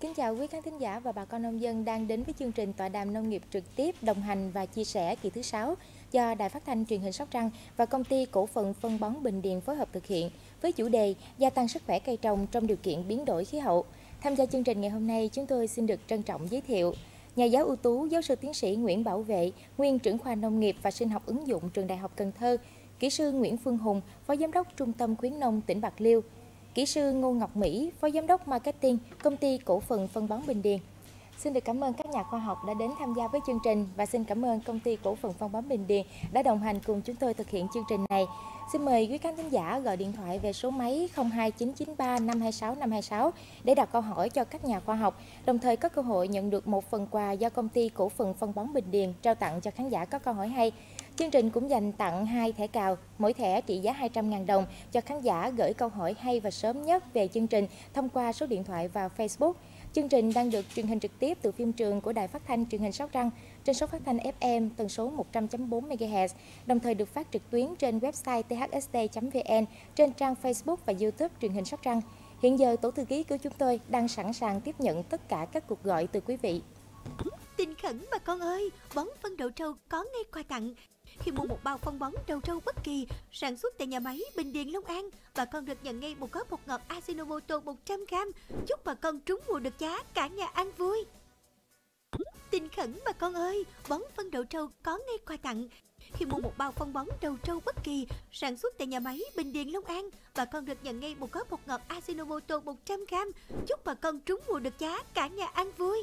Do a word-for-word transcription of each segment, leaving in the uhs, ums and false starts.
kính chào quý khán thính giả và bà con nông dân đang đến với chương trình tọa đàm nông nghiệp trực tiếp đồng hành và chia sẻ kỳ thứ sáu do Đài Phát thanh Truyền hình Sóc Trăng và Công ty Cổ phần Phân bón Bình Điền phối hợp thực hiện với chủ đề gia tăng sức khỏe cây trồng trong điều kiện biến đổi khí hậu. Tham gia chương trình ngày hôm nay, chúng tôi xin được trân trọng giới thiệu nhà giáo ưu tú giáo sư tiến sĩ Nguyễn Bảo Vệ, nguyên trưởng khoa nông nghiệp và sinh học ứng dụng trường Đại học Cần Thơ, kỹ sư Nguyễn Phương Hùng, phó giám đốc Trung tâm khuyến nông tỉnh Bạc Liêu, kỹ sư Ngô Ngọc Mỹ, phó giám đốc marketing Công ty Cổ phần Phân bón Bình Điền. Xin được cảm ơn các nhà khoa học đã đến tham gia với chương trình và xin cảm ơn Công ty Cổ phần Phân bón Bình Điền đã đồng hành cùng chúng tôi thực hiện chương trình này. Xin mời quý khán thính giả gọi điện thoại về số máy không hai chín chín ba năm hai sáu năm hai sáu để đặt câu hỏi cho các nhà khoa học, đồng thời có cơ hội nhận được một phần quà do Công ty Cổ phần Phân bón Bình Điền trao tặng cho khán giả có câu hỏi hay. Chương trình cũng dành tặng hai thẻ cào, mỗi thẻ trị giá hai trăm nghìn đồng cho khán giả gửi câu hỏi hay và sớm nhất về chương trình thông qua số điện thoại vào Facebook. Chương trình đang được truyền hình trực tiếp từ phim trường của Đài Phát thanh Truyền hình Sóc Trăng trên số phát thanh ép em tần số một trăm chấm bốn mê ga héc, đồng thời được phát trực tuyến trên website t h s t chấm v n, trên trang Facebook và YouTube Truyền hình Sóc Trăng. Hiện giờ, tổ thư ký của chúng tôi đang sẵn sàng tiếp nhận tất cả các cuộc gọi từ quý vị. Tin khẩn bà con ơi, bón phân đậu trâu có ngay quà tặng. Khi mua một bao phân bón đậu trâu bất kỳ sản xuất tại nhà máy Bình Điền Long An, bà con được nhận ngay một gói bột ngọt Ajinomoto một trăm gam. Chúc bà con trúng mùa được giá, cả nhà ăn vui. Tin khẩn bà con ơi, bón phân đậu trâu có ngay quà tặng. Khi mua một bao phân bón đậu trâu bất kỳ sản xuất tại nhà máy Bình Điền Long An, bà con được nhận ngay một gói bột ngọt Ajinomoto một trăm gam. Chúc bà con trúng mùa được giá, cả nhà ăn vui.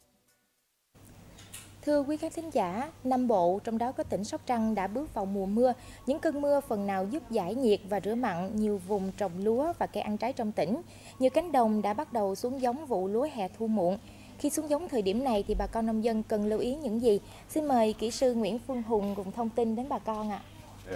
Thưa quý khán thính giả, Nam Bộ, trong đó có tỉnh Sóc Trăng đã bước vào mùa mưa. Những cơn mưa phần nào giúp giải nhiệt và rửa mặn nhiều vùng trồng lúa và cây ăn trái trong tỉnh. Nhiều cánh đồng đã bắt đầu xuống giống vụ lúa hè thu muộn. Khi xuống giống thời điểm này thì bà con nông dân cần lưu ý những gì? Xin mời kỹ sư Nguyễn Phương Hùng cùng thông tin đến bà con ạ. À.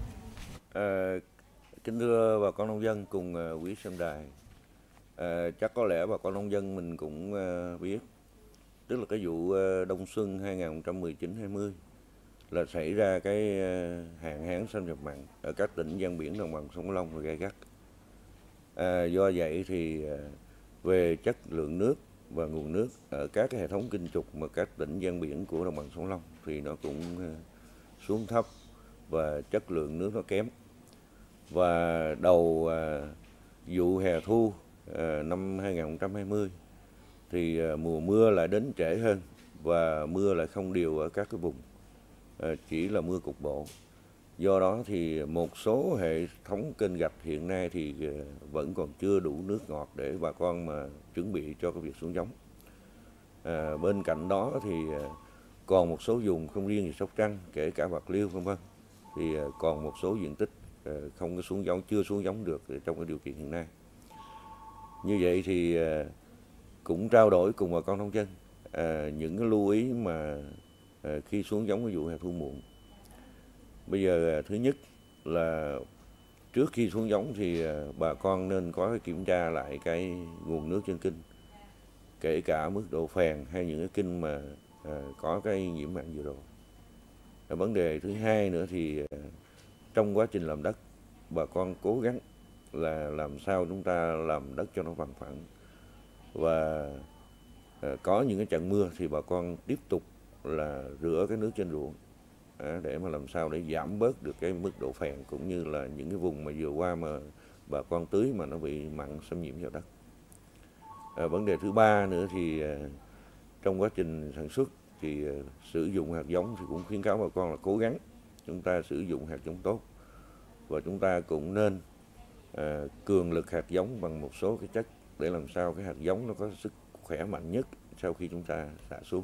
À, kính thưa bà con nông dân cùng uh, quý xem đài. À, chắc có lẽ bà con nông dân mình cũng uh, biết, tức là cái vụ đông xuân hai nghìn không trăm mười chín hai mươi là xảy ra cái hạn hán xâm nhập mặn ở các tỉnh ven biển đồng bằng sông Cửu Long và gay gắt. À, do vậy thì về chất lượng nước và nguồn nước ở các cái hệ thống kênh trục mà các tỉnh ven biển của đồng bằng sông Cửu Long thì nó cũng xuống thấp và chất lượng nước nó kém. Và đầu vụ hè thu năm hai nghìn không trăm hai mươi thì mùa mưa lại đến trễ hơn và mưa lại không đều ở các cái vùng, chỉ là mưa cục bộ. Do đó thì một số hệ thống kênh rạch hiện nay thì vẫn còn chưa đủ nước ngọt để bà con mà chuẩn bị cho cái việc xuống giống. À, bên cạnh đó thì còn một số vùng không riêng gì Sóc Trăng, kể cả Bạc Liêu vân vân, thì còn một số diện tích không có xuống giống, chưa xuống giống được trong cái điều kiện hiện nay. Như vậy thì cũng trao đổi cùng bà con nông dân à, những cái lưu ý mà à, khi xuống giống cái vụ hè thu muộn. Bây giờ à, thứ nhất là trước khi xuống giống thì à, bà con nên có cái kiểm tra lại cái nguồn nước trên kênh, kể cả mức độ phèn hay những cái kênh mà à, có cái nhiễm mặn vừa rồi. À, vấn đề thứ hai nữa thì à, trong quá trình làm đất, bà con cố gắng là làm sao chúng ta làm đất cho nó bằng phẳng. Và à, có những cái trận mưa thì bà con tiếp tục là rửa cái nước trên ruộng à, để mà làm sao để giảm bớt được cái mức độ phèn, cũng như là những cái vùng mà vừa qua mà bà con tưới mà nó bị mặn xâm nhiễm vào đất. À, vấn đề thứ ba nữa thì à, trong quá trình sản xuất thì à, sử dụng hạt giống thì cũng khuyến cáo bà con là cố gắng chúng ta sử dụng hạt giống tốt, và chúng ta cũng nên à, cường lực hạt giống bằng một số cái chất để làm sao cái hạt giống nó có sức khỏe mạnh nhất sau khi chúng ta xả xuống.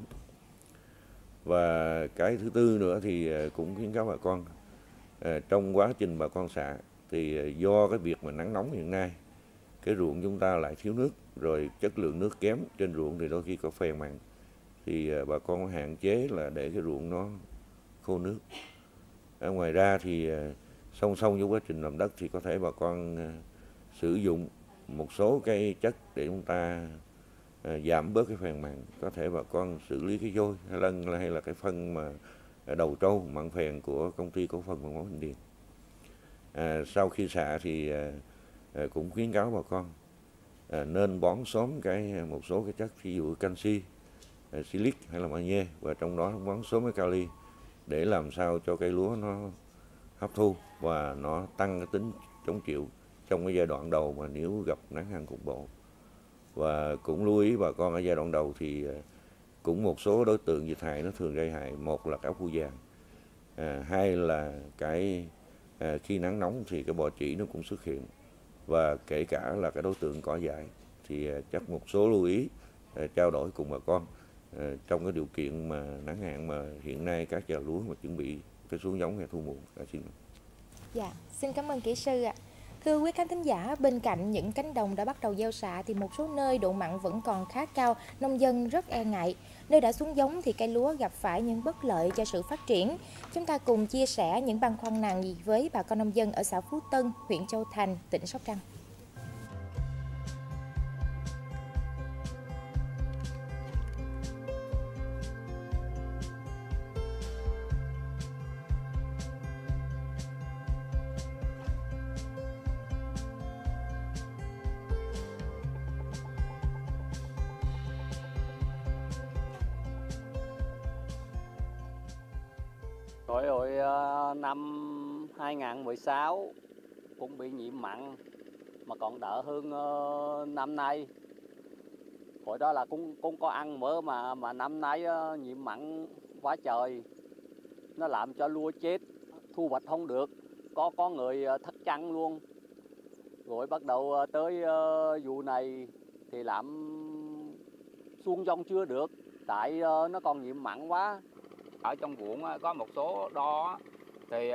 Và cái thứ tư nữa thì cũng khuyến cáo bà con à, trong quá trình bà con xả thì do cái việc mà nắng nóng hiện nay, cái ruộng chúng ta lại thiếu nước, rồi chất lượng nước kém trên ruộng thì đôi khi có phèn mặn, thì bà con hạn chế là để cái ruộng nó khô nước. À, ngoài ra thì song song với quá trình làm đất thì có thể bà con à, sử dụng một số cái chất để chúng ta à, giảm bớt cái phèn mặn. Có thể bà con xử lý cái vôi hay lân hay là cái phân mà đầu trâu mặn phèn của Công ty Cổ phần Phân bón Bình Điền. À, sau khi xạ thì à, à, cũng khuyến cáo bà con à, nên bón xóm cái một số cái chất ví dụ canxi, à, silic hay là magie, và trong đó bón xóm cái kali để làm sao cho cây lúa nó hấp thu và nó tăng cái tính chống chịu trong cái giai đoạn đầu mà nếu gặp nắng hạn cục bộ. Và cũng lưu ý bà con ở giai đoạn đầu thì cũng một số đối tượng dịch hại nó thường gây hại, một là áo phu vàng, à, hai là cái à, khi nắng nóng thì cái bọ trĩ nó cũng xuất hiện, và kể cả là cái đối tượng cỏ dại thì à, chắc một số lưu ý à, trao đổi cùng bà con à, trong cái điều kiện mà nắng hạn mà hiện nay các già lúa mà chuẩn bị cái xuống giống hay thu muộn. À, xin. Dạ, xin cảm ơn kỹ sư ạ. Thưa quý khán thính giả, bên cạnh những cánh đồng đã bắt đầu gieo xạ thì một số nơi độ mặn vẫn còn khá cao, nông dân rất e ngại. Nơi đã xuống giống thì cây lúa gặp phải những bất lợi cho sự phát triển. Chúng ta cùng chia sẻ những băn khoăn này với bà con nông dân ở xã Phú Tân, huyện Châu Thành, tỉnh Sóc Trăng. Hồi hồi uh, năm hai không một sáu cũng bị nhiễm mặn mà còn đỡ hơn uh, năm nay. Hồi đó là cũng cũng có ăn mỡ mà mà năm nay uh, nhiễm mặn quá trời, nó làm cho lúa chết, thu hoạch không được, có có người uh, thất trắng luôn. Rồi bắt đầu uh, tới uh, vụ này thì làm xuống giống chưa được, tại uh, nó còn nhiễm mặn quá. Ở trong ruộng có một số đo thì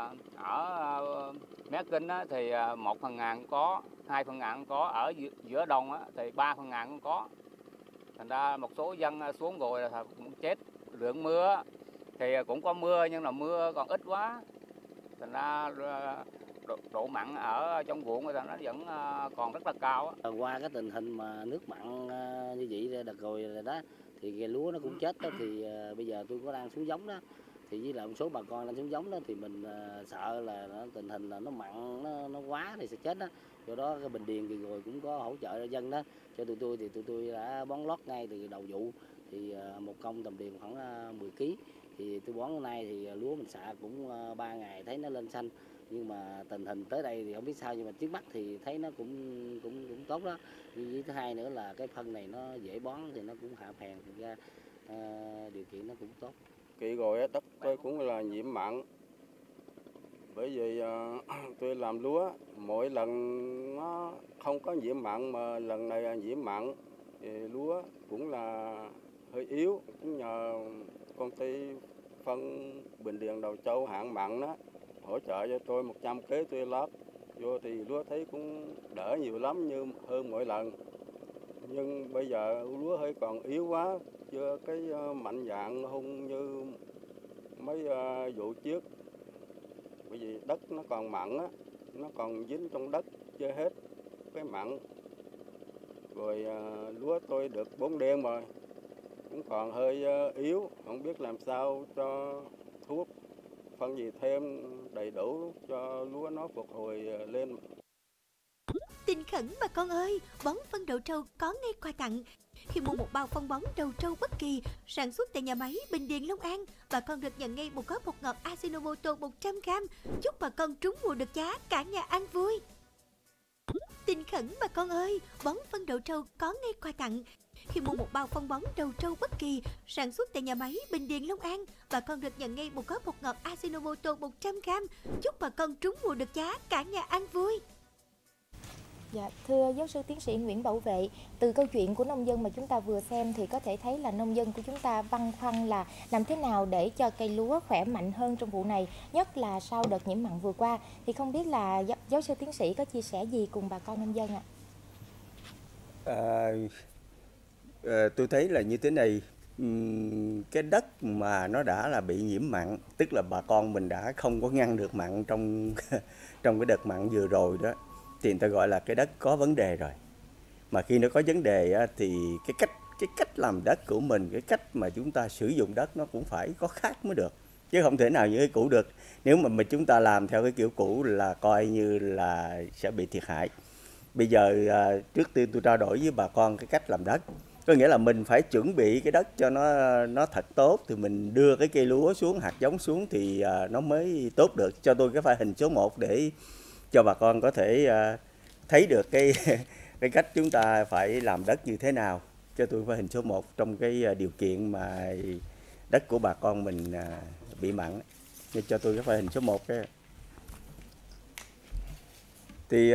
ở mé kinh thì một phần ngàn có, hai phần ngàn có, ở giữa đồng thì ba phần ngàn cũng có. Thành ra một số dân xuống rồi là cũng chết. Lượng mưa thì cũng có mưa nhưng là mưa còn ít quá. Thành ra độ, độ mặn ở trong ruộng thì nó vẫn còn rất là cao. Qua cái tình hình mà nước mặn như vậy đợt rồi rồi đó thì cái lúa nó cũng chết đó, thì uh, bây giờ tôi có đang xuống giống đó, thì với lại một số bà con đang xuống giống đó thì mình uh, sợ là nó, tình hình là nó mặn nó, nó quá thì sẽ chết đó. Do đó cái Bình Điền thì rồi cũng có hỗ trợ cho dân đó cho tụi tôi, thì tụi tôi đã bón lót ngay từ đầu vụ, thì uh, một công tầm điền khoảng uh, mười ký, thì tôi bón hôm nay thì lúa mình xạ cũng uh, ba ngày thấy nó lên xanh. Nhưng mà tình hình tới đây thì không biết sao, nhưng mà trước mắt thì thấy nó cũng cũng cũng tốt đó. Nhưng với thứ hai nữa là cái phân này nó dễ bón thì nó cũng hạ phèn, thì ra à, điều kiện nó cũng tốt. Kỳ rồi đất tôi cũng là nhiễm mặn, bởi vì uh, tôi làm lúa mỗi lần nó không có nhiễm mặn, mà lần này là nhiễm mặn thì lúa cũng là hơi yếu. Cũng nhờ công ty phân Bình Điền Đầu Châu hạng mặn đó hỗ trợ cho tôi một trăm ký, tôi lót vô thì lúa thấy cũng đỡ nhiều lắm, như hơn mỗi lần. Nhưng bây giờ lúa hơi còn yếu quá, chưa cái mạnh dạng hung như mấy vụ trước, bởi vì đất nó còn mặn á, nó còn dính trong đất chưa hết cái mặn. Rồi lúa tôi được bốn đêm rồi, cũng còn hơi yếu, không biết làm sao cho thuốc phân gì thêm đầy đủ cho lúa nó phục hồi lên. Tin khẩn bà con ơi, bón phân đậu trâu có ngay quà tặng. Khi mua một bao phân bón đậu trâu bất kỳ sản xuất tại nhà máy Bình Điền Long An, bà con được nhận ngay một gói bột ngọt Ajinomoto một trăm gam. Chúc bà con trúng mùa được giá, cả nhà ăn vui. Tin khẩn bà con ơi, bón phân đậu trâu có ngay quà tặng. Khi mua một bao phân bón đậu trâu bất kỳ sản xuất tại nhà máy Bình Điền Long An, bà con được nhận ngay một gói bột ngọt Ajinomoto một trăm gam. Chúc bà con trúng mùa được giá, cả nhà ăn vui. Dạ, thưa giáo sư tiến sĩ Nguyễn Bảo Vệ, từ câu chuyện của nông dân mà chúng ta vừa xem thì có thể thấy là nông dân của chúng ta băn khoăn là làm thế nào để cho cây lúa khỏe mạnh hơn trong vụ này, nhất là sau đợt nhiễm mặn vừa qua. Thì không biết là giáo sư tiến sĩ có chia sẻ gì cùng bà con nông dân ạ? À, à, tôi thấy là như thế này, cái đất mà nó đã là bị nhiễm mặn, tức là bà con mình đã không có ngăn được mặn trong trong cái đợt mặn vừa rồi đó, thì người ta gọi là cái đất có vấn đề rồi. Mà khi nó có vấn đề á, thì cái cách cái cách làm đất của mình, cái cách mà chúng ta sử dụng đất nó cũng phải có khác mới được, chứ không thể nào như cái cũ được. Nếu mà, mà chúng ta làm theo cái kiểu cũ là coi như là sẽ bị thiệt hại. bây giờ à, trước tiên tôi trao đổi với bà con cái cách làm đất. Có nghĩa là mình phải chuẩn bị cái đất cho nó nó thật tốt, thì mình đưa cái cây lúa xuống, hạt giống xuống thì à, nó mới tốt được. Cho tôi cái file hình số một để cho bà con có thể à, thấy được cái cái cách chúng ta phải làm đất như thế nào. Cho tôi file hình số một trong cái điều kiện mà đất của bà con mình à, bị mặn. Cho tôi cái file hình số một cái. Thì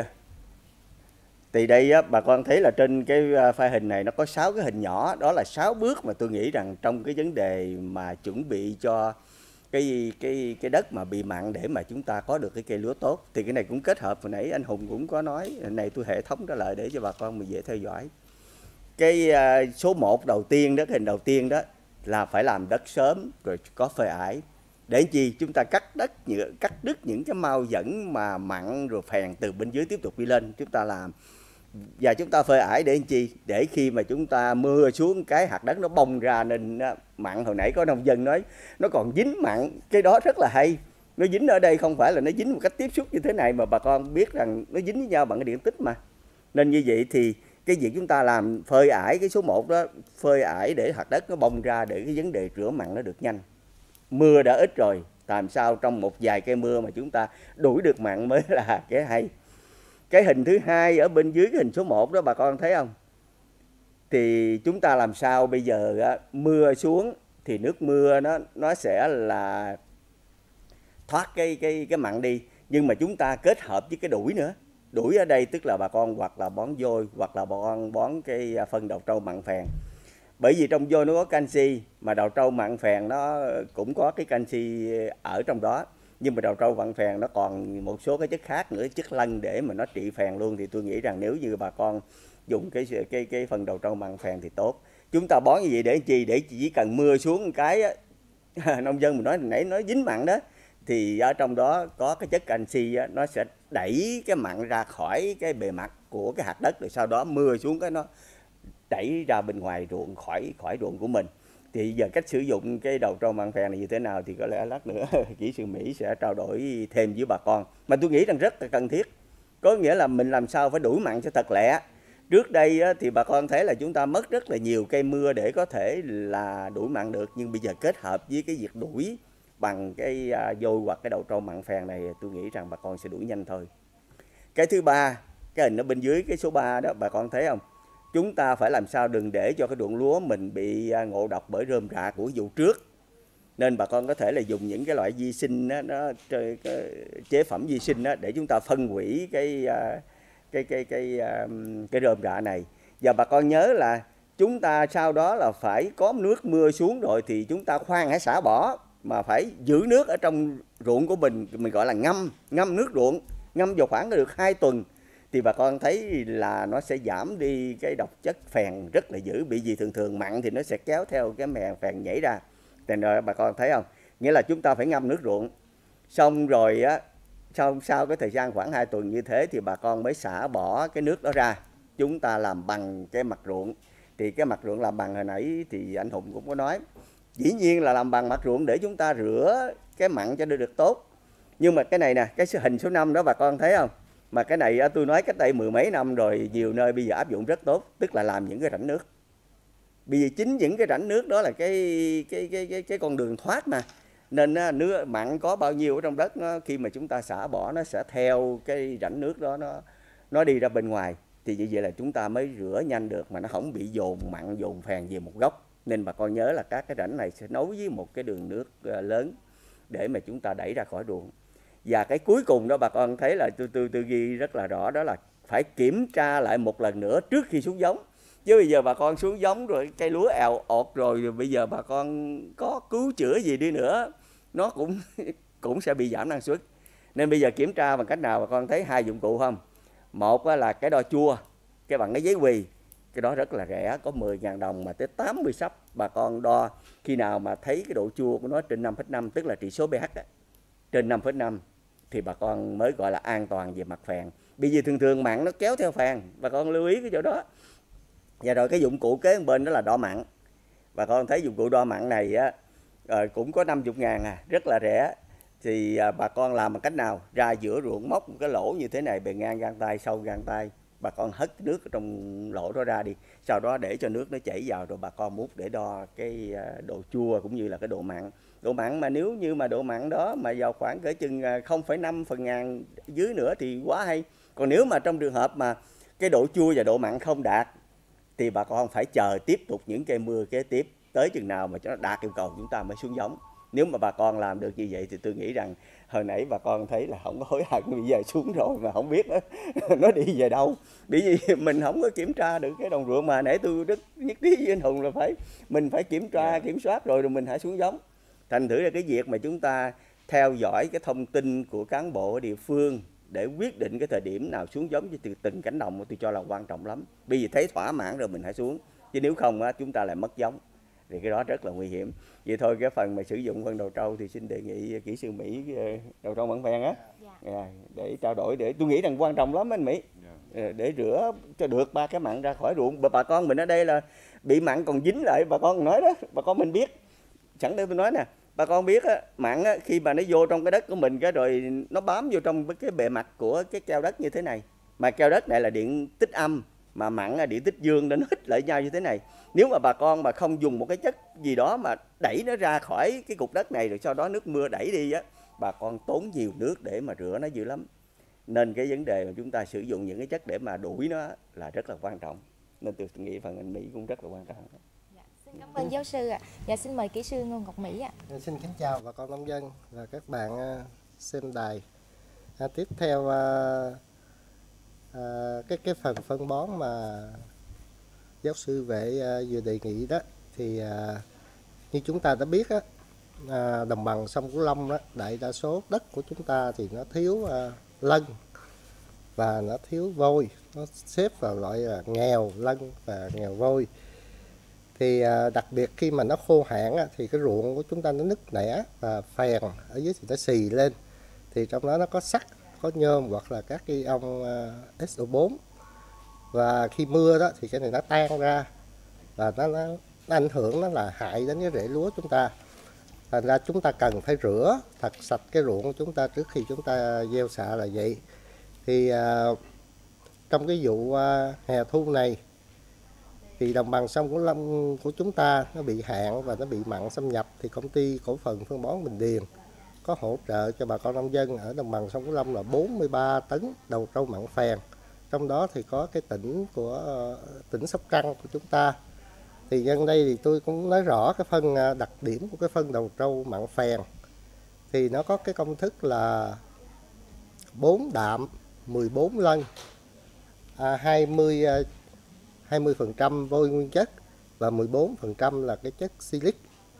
Thì đây á, bà con thấy là trên cái file hình này nó có sáu cái hình nhỏ. Đó là sáu bước mà tôi nghĩ rằng trong cái vấn đề mà chuẩn bị cho cái cái cái đất mà bị mặn để mà chúng ta có được cái cây lúa tốt. Thì cái này cũng kết hợp, hồi nãy anh Hùng cũng có nói, này tôi hệ thống đó lại để cho bà con mình dễ theo dõi. Cái uh, số một đầu tiên đó, cái hình đầu tiên đó là phải làm đất sớm rồi có phơi ải. Để chi? Chúng ta cắt đất, cắt đứt những cái mau dẫn mà mặn rồi phèn từ bên dưới tiếp tục đi lên, chúng ta làm. Và chúng ta phơi ải để chi? Để khi mà chúng ta mưa xuống cái hạt đất nó bong ra, nên mặn hồi nãy có nông dân nói nó còn dính mặn, cái đó rất là hay. Nó dính ở đây không phải là nó dính một cách tiếp xúc như thế này, mà bà con biết rằng nó dính với nhau bằng cái điện tích mà. Nên như vậy thì cái việc chúng ta làm phơi ải cái số một đó, phơi ải để hạt đất nó bong ra để cái vấn đề rửa mặn nó được nhanh. Mưa đã ít rồi, làm sao trong một vài cây mưa mà chúng ta đuổi được mặn mới là cái hay. Cái hình thứ hai ở bên dưới cái hình số một đó bà con thấy không? Thì chúng ta làm sao bây giờ á, mưa xuống thì nước mưa nó nó sẽ là thoát cái cái cái mặn đi, nhưng mà chúng ta kết hợp với cái đuổi nữa. Đuổi ở đây tức là bà con hoặc là bón vôi hoặc là bà con bón cái phân đậu trâu mặn phèn. Bởi vì trong vôi nó có canxi, mà đậu trâu mặn phèn nó cũng có cái canxi ở trong đó. Nhưng mà đậu trâu mặn phèn nó còn một số cái chất khác nữa, chất lân để mà nó trị phèn luôn. Thì tôi nghĩ rằng nếu như bà con dùng cái cái cái phần đậu trâu mặn phèn thì tốt. Chúng ta bón như vậy để chi? Để chỉ cần mưa xuống một cái á, nông dân mình nói nãy nó dính mặn đó, thì ở trong đó có cái chất canxi á, nó sẽ đẩy cái mặn ra khỏi cái bề mặt của cái hạt đất, rồi sau đó mưa xuống cái nó đẩy ra bên ngoài ruộng, khỏi khỏi ruộng của mình. Thì giờ cách sử dụng cái đậu trâu mặn phèn này như thế nào thì có lẽ lát nữa kỹ sư Mỹ sẽ trao đổi thêm với bà con. Mà tôi nghĩ rằng rất là cần thiết. Có nghĩa là mình làm sao phải đuổi mặn cho thật lẹ. Trước đây á, thì bà con thấy là chúng ta mất rất là nhiều cây mưa để có thể là đuổi mặn được. Nhưng bây giờ kết hợp với cái việc đuổi bằng cái à, vôi hoặc cái đậu trâu mặn phèn này, tôi nghĩ rằng bà con sẽ đuổi nhanh thôi. Cái thứ ba, cái hình ở bên dưới cái số ba đó bà con thấy không? Chúng ta phải làm sao đừng để cho cái ruộng lúa mình bị ngộ độc bởi rơm rạ của vụ trước. Nên bà con có thể là dùng những cái loại vi sinh đó, nó cái chế phẩm vi sinh đó, để chúng ta phân hủy cái cái cái cái cái, cái rơm rạ này. Và bà con nhớ là chúng ta sau đó là phải có nước mưa xuống rồi thì chúng ta khoan hãy xả bỏ, mà phải giữ nước ở trong ruộng của mình, mình gọi là ngâm ngâm nước ruộng, ngâm vào khoảng được hai tuần. Thì bà con thấy là nó sẽ giảm đi cái độc chất phèn rất là dữ. Bị gì thường thường mặn thì nó sẽ kéo theo cái mè phèn nhảy ra. Thành ra bà con thấy không? Nghĩa là chúng ta phải ngâm nước ruộng. Xong rồi á, sau, sau cái thời gian khoảng hai tuần như thế thì bà con mới xả bỏ cái nước đó ra. Chúng ta làm bằng cái mặt ruộng. Thì cái mặt ruộng làm bằng hồi nãy thì anh Hùng cũng có nói. Dĩ nhiên là làm bằng mặt ruộng để chúng ta rửa cái mặn cho được tốt. Nhưng mà cái này nè, cái hình số năm đó bà con thấy không? Mà cái này tôi nói cách đây mười mấy năm rồi, nhiều nơi bây giờ áp dụng rất tốt, tức là làm những cái rãnh nước. Bây giờ chính những cái rãnh nước đó là cái cái cái cái, cái con đường thoát mà. Nên nước mặn có bao nhiêu ở trong đất, nó, khi mà chúng ta xả bỏ nó sẽ theo cái rãnh nước đó nó nó đi ra bên ngoài. Thì như vậy là chúng ta mới rửa nhanh được mà nó không bị dồn mặn dồn phèn về một góc. Nên bà con nhớ là các cái rãnh này sẽ nối với một cái đường nước lớn để mà chúng ta đẩy ra khỏi ruộng. Và cái cuối cùng đó bà con thấy là tôi tôi tôi ghi rất là rõ, đó là phải kiểm tra lại một lần nữa trước khi xuống giống. Chứ bây giờ bà con xuống giống rồi cây lúa èo ọt rồi, rồi bây giờ bà con có cứu chữa gì đi nữa nó cũng cũng sẽ bị giảm năng suất. Nên bây giờ kiểm tra bằng cách nào bà con thấy hai dụng cụ không? Một là cái đo chua, cái bằng cái giấy quỳ, cái đó rất là rẻ, có mười ngàn đồng mà tới tám mươi sắp. Bà con đo khi nào mà thấy cái độ chua của nó trên năm phẩy năm, tức là trị số pH đó, trên năm phẩy năm thì bà con mới gọi là an toàn về mặt phèn. Bây giờ thường thường mặn nó kéo theo phèn, bà con lưu ý cái chỗ đó. Và rồi cái dụng cụ kế bên đó là đo mặn. Bà con thấy dụng cụ đo mặn này á, cũng có năm mươi ngàn à, rất là rẻ. Thì bà con làm bằng cách nào? Ra giữa ruộng móc một cái lỗ như thế này, bề ngang gang tay, sâu gang tay, bà con hất nước ở trong lỗ đó ra đi, sau đó để cho nước nó chảy vào rồi bà con múc để đo cái độ chua cũng như là cái độ mặn. Độ mặn mà nếu như mà độ mặn đó mà vào khoảng cỡ chừng không phẩy năm phần ngàn dưới nữa thì quá hay. Còn nếu mà trong trường hợp mà cái độ chua và độ mặn không đạt thì bà con phải chờ tiếp tục những cây mưa kế tiếp, tới chừng nào mà cho nó đạt yêu cầu chúng ta mới xuống giống. Nếu mà bà con làm được như vậy thì tôi nghĩ rằng hồi nãy bà con thấy là không có hối hận, bây giờ xuống rồi mà không biết nó, nó đi về đâu. Bởi vì mình không có kiểm tra được cái đồng ruộng, mà nãy tôi rất nhất trí với anh Hùng là phải mình phải kiểm tra, kiểm soát rồi rồi mình hãy xuống giống. Thành thử là cái việc mà chúng ta theo dõi cái thông tin của cán bộ ở địa phương để quyết định cái thời điểm nào xuống giống cho từng cánh đồng tôi cho là quan trọng lắm. Bởi vì thấy thỏa mãn rồi mình hãy xuống, chứ nếu không á, chúng ta lại mất giống. Thì cái đó rất là nguy hiểm. Vậy thôi cái phần mà sử dụng phân đầu trâu thì xin đề nghị kỹ sư Mỹ đầu trâu Mận Phèn á, dạ. để trao đổi, để tôi nghĩ rằng quan trọng lắm anh Mỹ, dạ. để rửa cho được ba cái mặn ra khỏi ruộng. Bà con mình ở đây là bị mặn còn dính lại, bà con nói đó, bà con mình biết. Sẵn đây tôi nói nè, bà con biết á, mặn á, khi mà nó vô trong cái đất của mình cái rồi nó bám vô trong cái bề mặt của cái keo đất như thế này, mà keo đất này là điện tích âm, mà mặn là điện tích dương, nó hít lại nhau như thế này. Nếu mà bà con mà không dùng một cái chất gì đó mà đẩy nó ra khỏi cái cục đất này rồi sau đó nước mưa đẩy đi á, bà con tốn nhiều nước để mà rửa nó dữ lắm. Nên cái vấn đề mà chúng ta sử dụng những cái chất để mà đuổi nó là rất là quan trọng. Nên tôi nghĩ phần anh Mỹ cũng rất là quan trọng. Dạ, xin cảm ơn giáo sư ạ. Dạ, xin mời kỹ sư Ngô Ngọc Mỹ ạ. Xin kính chào bà con nông dân và các bạn xem đài. À, tiếp theo à, à, cái cái phần phân bón mà giáo sư Vệ à, vừa đề nghị đó thì à, như chúng ta đã biết á, à, đồng bằng sông Cửu Long đó, đại đa số đất của chúng ta thì nó thiếu à, lân và nó thiếu vôi, nó xếp vào loại là nghèo lân và nghèo vôi. Thì à, đặc biệt khi mà nó khô hạn á, thì cái ruộng của chúng ta nó nứt nẻ và phèn, ở dưới thì nó xì lên, thì trong đó nó có sắt, có nhôm hoặc là các cái ion à, ét o bốn. Và khi mưa đó thì cái này nó tan ra và nó, nó, nó ảnh hưởng, nó là hại đến cái rễ lúa chúng ta. Thành ra chúng ta cần phải rửa thật sạch cái ruộng của chúng ta trước khi chúng ta gieo xạ là vậy. Thì à, trong cái vụ à, hè thu này thì đồng bằng sông Cửu Long của chúng ta nó bị hạn và nó bị mặn xâm nhập, thì công ty cổ phần phân bón Bình Điền có hỗ trợ cho bà con nông dân ở đồng bằng sông Cửu Long là bốn mươi ba tấn đầu trâu mặn phèn. Trong đó thì có cái tỉnh của tỉnh Sóc Trăng của chúng ta. Thì nhân đây thì tôi cũng nói rõ cái phân đặc điểm của cái phân đầu trâu mặn phèn. Thì nó có cái công thức là bốn đạm, mười bốn lân, à, hai mươi phần trăm vôi nguyên chất và mười bốn phần trăm là cái chất silic.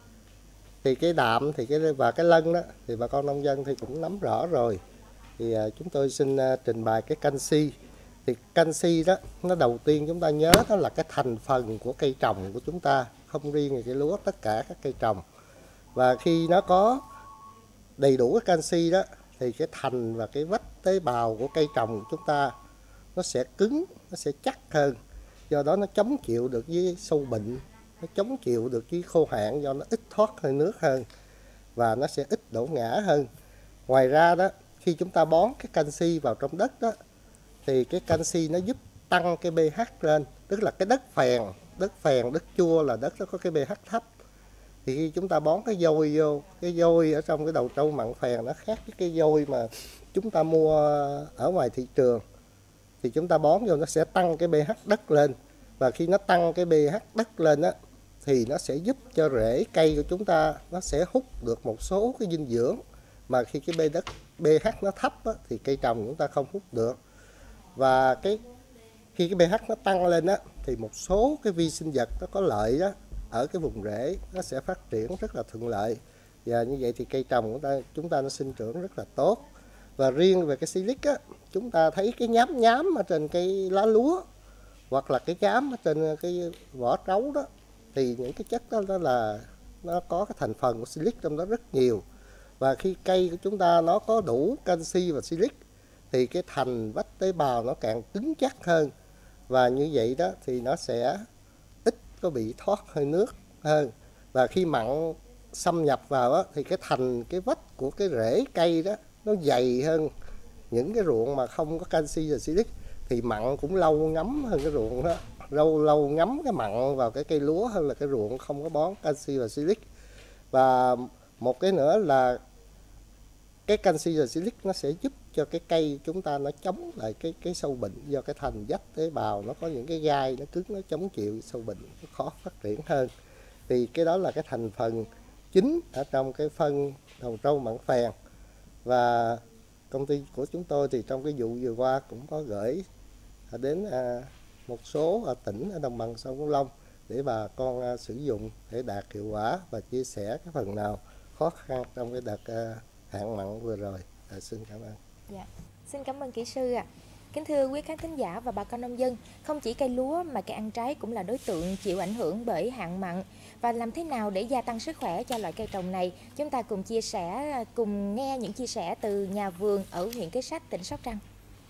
Thì cái đạm thì cái và cái lân đó thì bà con nông dân thì cũng nắm rõ rồi. Thì uh, chúng tôi xin uh, trình bày cái canxi. Thì canxi đó, nó đầu tiên chúng ta nhớ đó là cái thành phần của cây trồng của chúng ta, không riêng về cây lúa, tất cả các cây trồng. Và khi nó có đầy đủ cái canxi đó thì cái thành và cái vách tế bào của cây trồng của chúng ta nó sẽ cứng, nó sẽ chắc hơn. Do đó nó chống chịu được với sâu bệnh, nó chống chịu được với khô hạn, do nó ít thoát hơi nước hơn và nó sẽ ít đổ ngã hơn. Ngoài ra đó, khi chúng ta bón cái canxi vào trong đất đó thì cái canxi nó giúp tăng cái pH lên, tức là cái đất phèn, đất phèn, đất chua là đất nó có cái pH thấp. Thì khi chúng ta bón cái vôi vô, cái vôi ở trong cái đầu trâu mặn phèn nó khác với cái vôi mà chúng ta mua ở ngoài thị trường. Thì chúng ta bón vô nó sẽ tăng cái pH đất lên, và khi nó tăng cái pH đất lên á thì nó sẽ giúp cho rễ cây của chúng ta nó sẽ hút được một số cái dinh dưỡng mà khi cái đất pH nó thấp á, thì cây trồng chúng ta không hút được. Và cái khi cái pH nó tăng lên á thì một số cái vi sinh vật nó có lợi đó ở cái vùng rễ nó sẽ phát triển rất là thuận lợi, và như vậy thì cây trồng của ta chúng ta nó sinh trưởng rất là tốt. Và riêng về cái silic á, chúng ta thấy cái nhám nhám ở trên cây lá lúa hoặc là cái nhám ở trên cái vỏ trấu đó, thì những cái chất đó, đó là nó có cái thành phần của silic trong đó rất nhiều. Và khi cây của chúng ta nó có đủ canxi và silic thì cái thành vách tế bào nó càng cứng chắc hơn, và như vậy đó thì nó sẽ ít có bị thoát hơi nước hơn. Và khi mặn xâm nhập vào đó, thì cái thành cái vách của cái rễ cây đó nó dày hơn những cái ruộng mà không có canxi và silic. thì mặn cũng lâu ngấm hơn cái ruộng đó, lâu lâu ngấm cái mặn vào cái cây lúa hơn là cái ruộng không có bón canxi và silic. Và một cái nữa là cái canxi và silic nó sẽ giúp cho cái cây chúng ta nó chống lại cái cái sâu bệnh, do cái thành dách tế bào nó có những cái gai nó cứng, nó chống chịu sâu bệnh, nó khó phát triển hơn. Thì cái đó là cái thành phần chính ở trong cái phân đầu trâu mảng phèn. Và công ty của chúng tôi thì trong cái vụ vừa qua cũng có gửi đến một số tỉnh ở đồng bằng sông Cửu Long để bà con sử dụng để đạt hiệu quả và chia sẻ cái phần nào khó khăn trong cái đợt hạn mặn vừa rồi. À, xin cảm ơn. Dạ. Xin cảm ơn kỹ sư ạ. À. Kính thưa quý khán thính giả và bà con nông dân, không chỉ cây lúa mà cây ăn trái cũng là đối tượng chịu ảnh hưởng bởi hạn mặn. Và làm thế nào để gia tăng sức khỏe cho loại cây trồng này? Chúng ta cùng chia sẻ, cùng nghe những chia sẻ từ nhà vườn ở huyện Kế Sách, tỉnh Sóc Trăng.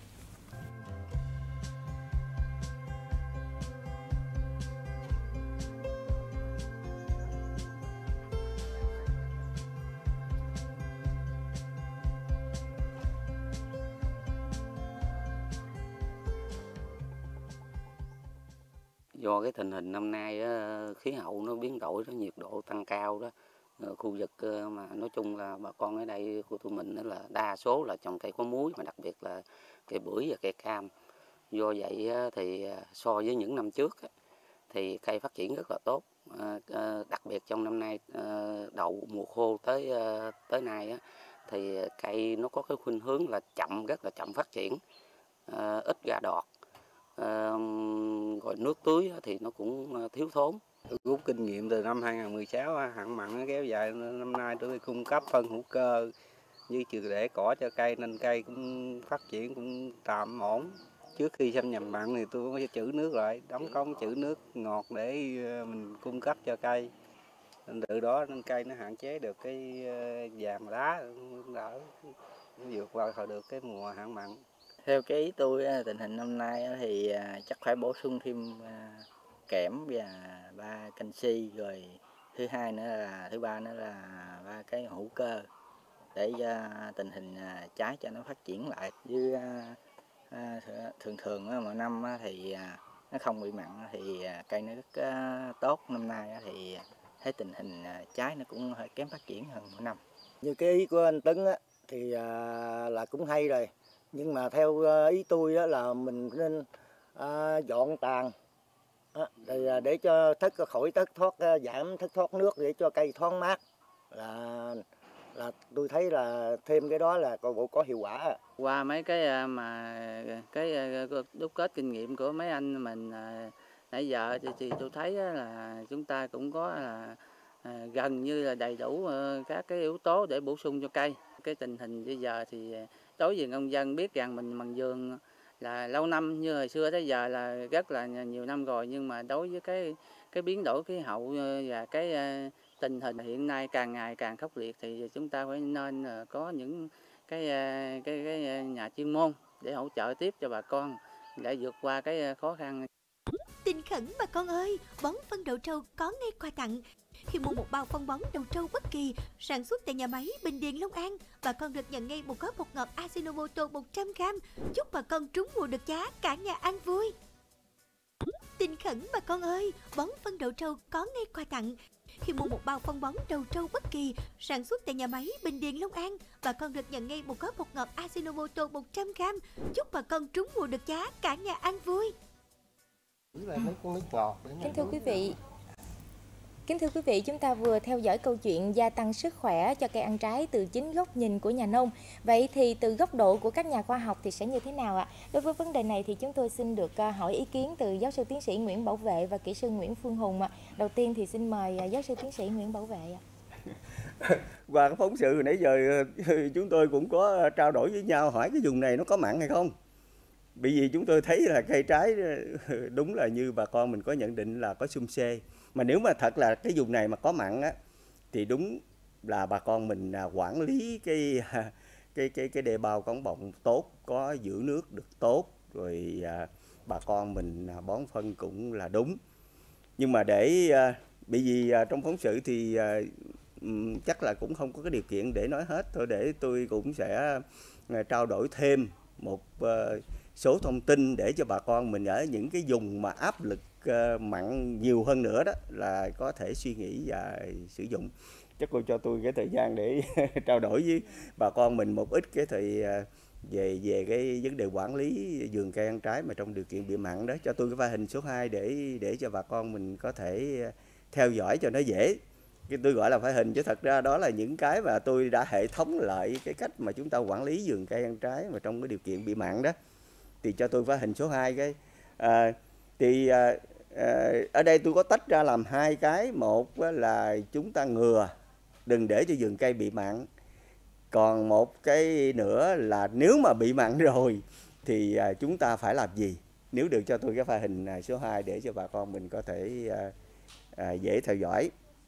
Do cái tình hình năm nay á, khí hậu nó biến đổi, đó, nhiệt độ tăng cao đó, khu vực mà nói chung là bà con ở đây của tụi mình đó là đa số là trồng cây có múi, mà đặc biệt là cây bưởi và cây cam. Do vậy á, thì so với những năm trước á, thì cây phát triển rất là tốt. À, đặc biệt trong năm nay đầu mùa khô tới tới nay á, thì cây nó có cái khuynh hướng là chậm, rất là chậm phát triển, à, ít ra đọt. À, rồi nước tưới thì nó cũng thiếu thốn. Tôi rút kinh nghiệm từ năm hai nghìn không trăm mười sáu hạn mặn nó kéo dài, năm nay tôi cung cấp phân hữu cơ như trừ để cỏ cho cây nên cây cũng phát triển cũng tạm ổn. Trước khi xâm nhập mặn thì tôi có trữ nước lại, đóng cống trữ nước ngọt để mình cung cấp cho cây. Nên từ đó nên cây nó hạn chế được cái vàng lá, đỡ vượt qua được cái mùa hạn mặn. Theo cái ý tôi, tình hình năm nay thì chắc phải bổ sung thêm kẽm và ba canxi, rồi thứ hai nữa là thứ ba nữa là ba cái hữu cơ để tình hình trái cho nó phát triển lại. Như thường thường mỗi năm thì nó không bị mặn thì cây nó rất tốt. Năm nay thì thấy tình hình trái nó cũng hơi kém phát triển hơn mỗi năm. Như cái ý của anh Tấn á, thì là cũng hay rồi. Nhưng mà theo ý tôi đó là mình nên à, dọn tàn à, để, để cho thất khỏi thất thoát, giảm thất thoát nước để cho cây thoáng mát, là là tôi thấy là thêm cái đó là coi bộ có hiệu quả. Qua mấy cái mà cái đúc kết kinh nghiệm của mấy anh mình nãy giờ thì, thì tôi thấy là chúng ta cũng có là gần như là đầy đủ các cái yếu tố để bổ sung cho cây. Cái tình hình bây giờ thì đối với nông dân biết rằng mình mần vườn là lâu năm, như hồi xưa tới giờ là rất là nhiều năm rồi, nhưng mà đối với cái cái biến đổi khí hậu và cái tình hình hiện nay càng ngày càng khốc liệt thì chúng ta phải nên có những cái cái cái nhà chuyên môn để hỗ trợ tiếp cho bà con để vượt qua cái khó khăn. Tin khẩn bà con ơi, bón phân đậu trâu có ngay quà tặng. Khi mua một bao phân bón đậu trâu bất kỳ sản xuất tại nhà máy Bình Điền Long An, bà con được nhận ngay một gói bột ngọt Ajinomoto một trăm gam. Chúc bà con trúng mùa được giá, cả nhà ăn vui. Tin khẩn bà con ơi, bón phân đậu trâu có ngay quà tặng. Khi mua một bao phân bón đậu trâu bất kỳ sản xuất tại nhà máy Bình Điền Long An, bà con được nhận ngay một gói bột ngọt Ajinomoto một trăm gam. Chúc bà con trúng mùa được giá, cả nhà ăn vui. Kính thưa quý vị, Kính thưa quý vị, chúng ta vừa theo dõi câu chuyện gia tăng sức khỏe cho cây ăn trái từ chính góc nhìn của nhà nông. Vậy thì từ góc độ của các nhà khoa học thì sẽ như thế nào ạ? Đối với vấn đề này thì chúng tôi xin được hỏi ý kiến từ giáo sư tiến sĩ Nguyễn Bảo Vệ và kỹ sư Nguyễn Phương Hùng ạ. Đầu tiên thì xin mời giáo sư tiến sĩ Nguyễn Bảo Vệ ạ. Qua cái phóng sự nãy giờ chúng tôi cũng có trao đổi với nhau, hỏi cái vùng này nó có mặn hay không. Bởi vì chúng tôi thấy là cây trái đúng là như bà con mình có nhận định là có xum xê. Mà nếu mà thật là cái vùng này mà có mặn á, thì đúng là bà con mình quản lý cái cái cái cái đề bào cống bọng tốt, có giữ nước được tốt, rồi à, bà con mình bón phân cũng là đúng. Nhưng mà để à, bởi vì à, trong phóng sự thì à, chắc là cũng không có cái điều kiện để nói hết thôi, để tôi cũng sẽ à, trao đổi thêm một à, số thông tin để cho bà con mình ở những cái vùng mà áp lực uh, mặn nhiều hơn nữa đó là có thể suy nghĩ và sử dụng. Chắc cô cho tôi cái thời gian để trao đổi với bà con mình một ít cái thời uh, về về cái vấn đề quản lý vườn cây ăn trái mà trong điều kiện bị mặn đó. Cho tôi cái file hình số hai để để cho bà con mình có thể theo dõi cho nó dễ. Cái tôi gọi là file hình chứ thật ra đó là những cái mà tôi đã hệ thống lại cái cách mà chúng ta quản lý vườn cây ăn trái mà trong cái điều kiện bị mặn đó. Thì cho tôi file hình số hai cái à, thì à, à, ở đây tôi có tách ra làm hai cái. Một là chúng ta ngừa đừng để cho vườn cây bị mặn. Còn một cái nữa là nếu mà bị mặn rồi thì à, chúng ta phải làm gì. Nếu được cho tôi cái file hình số hai để cho bà con mình có thể à, à, dễ theo dõi.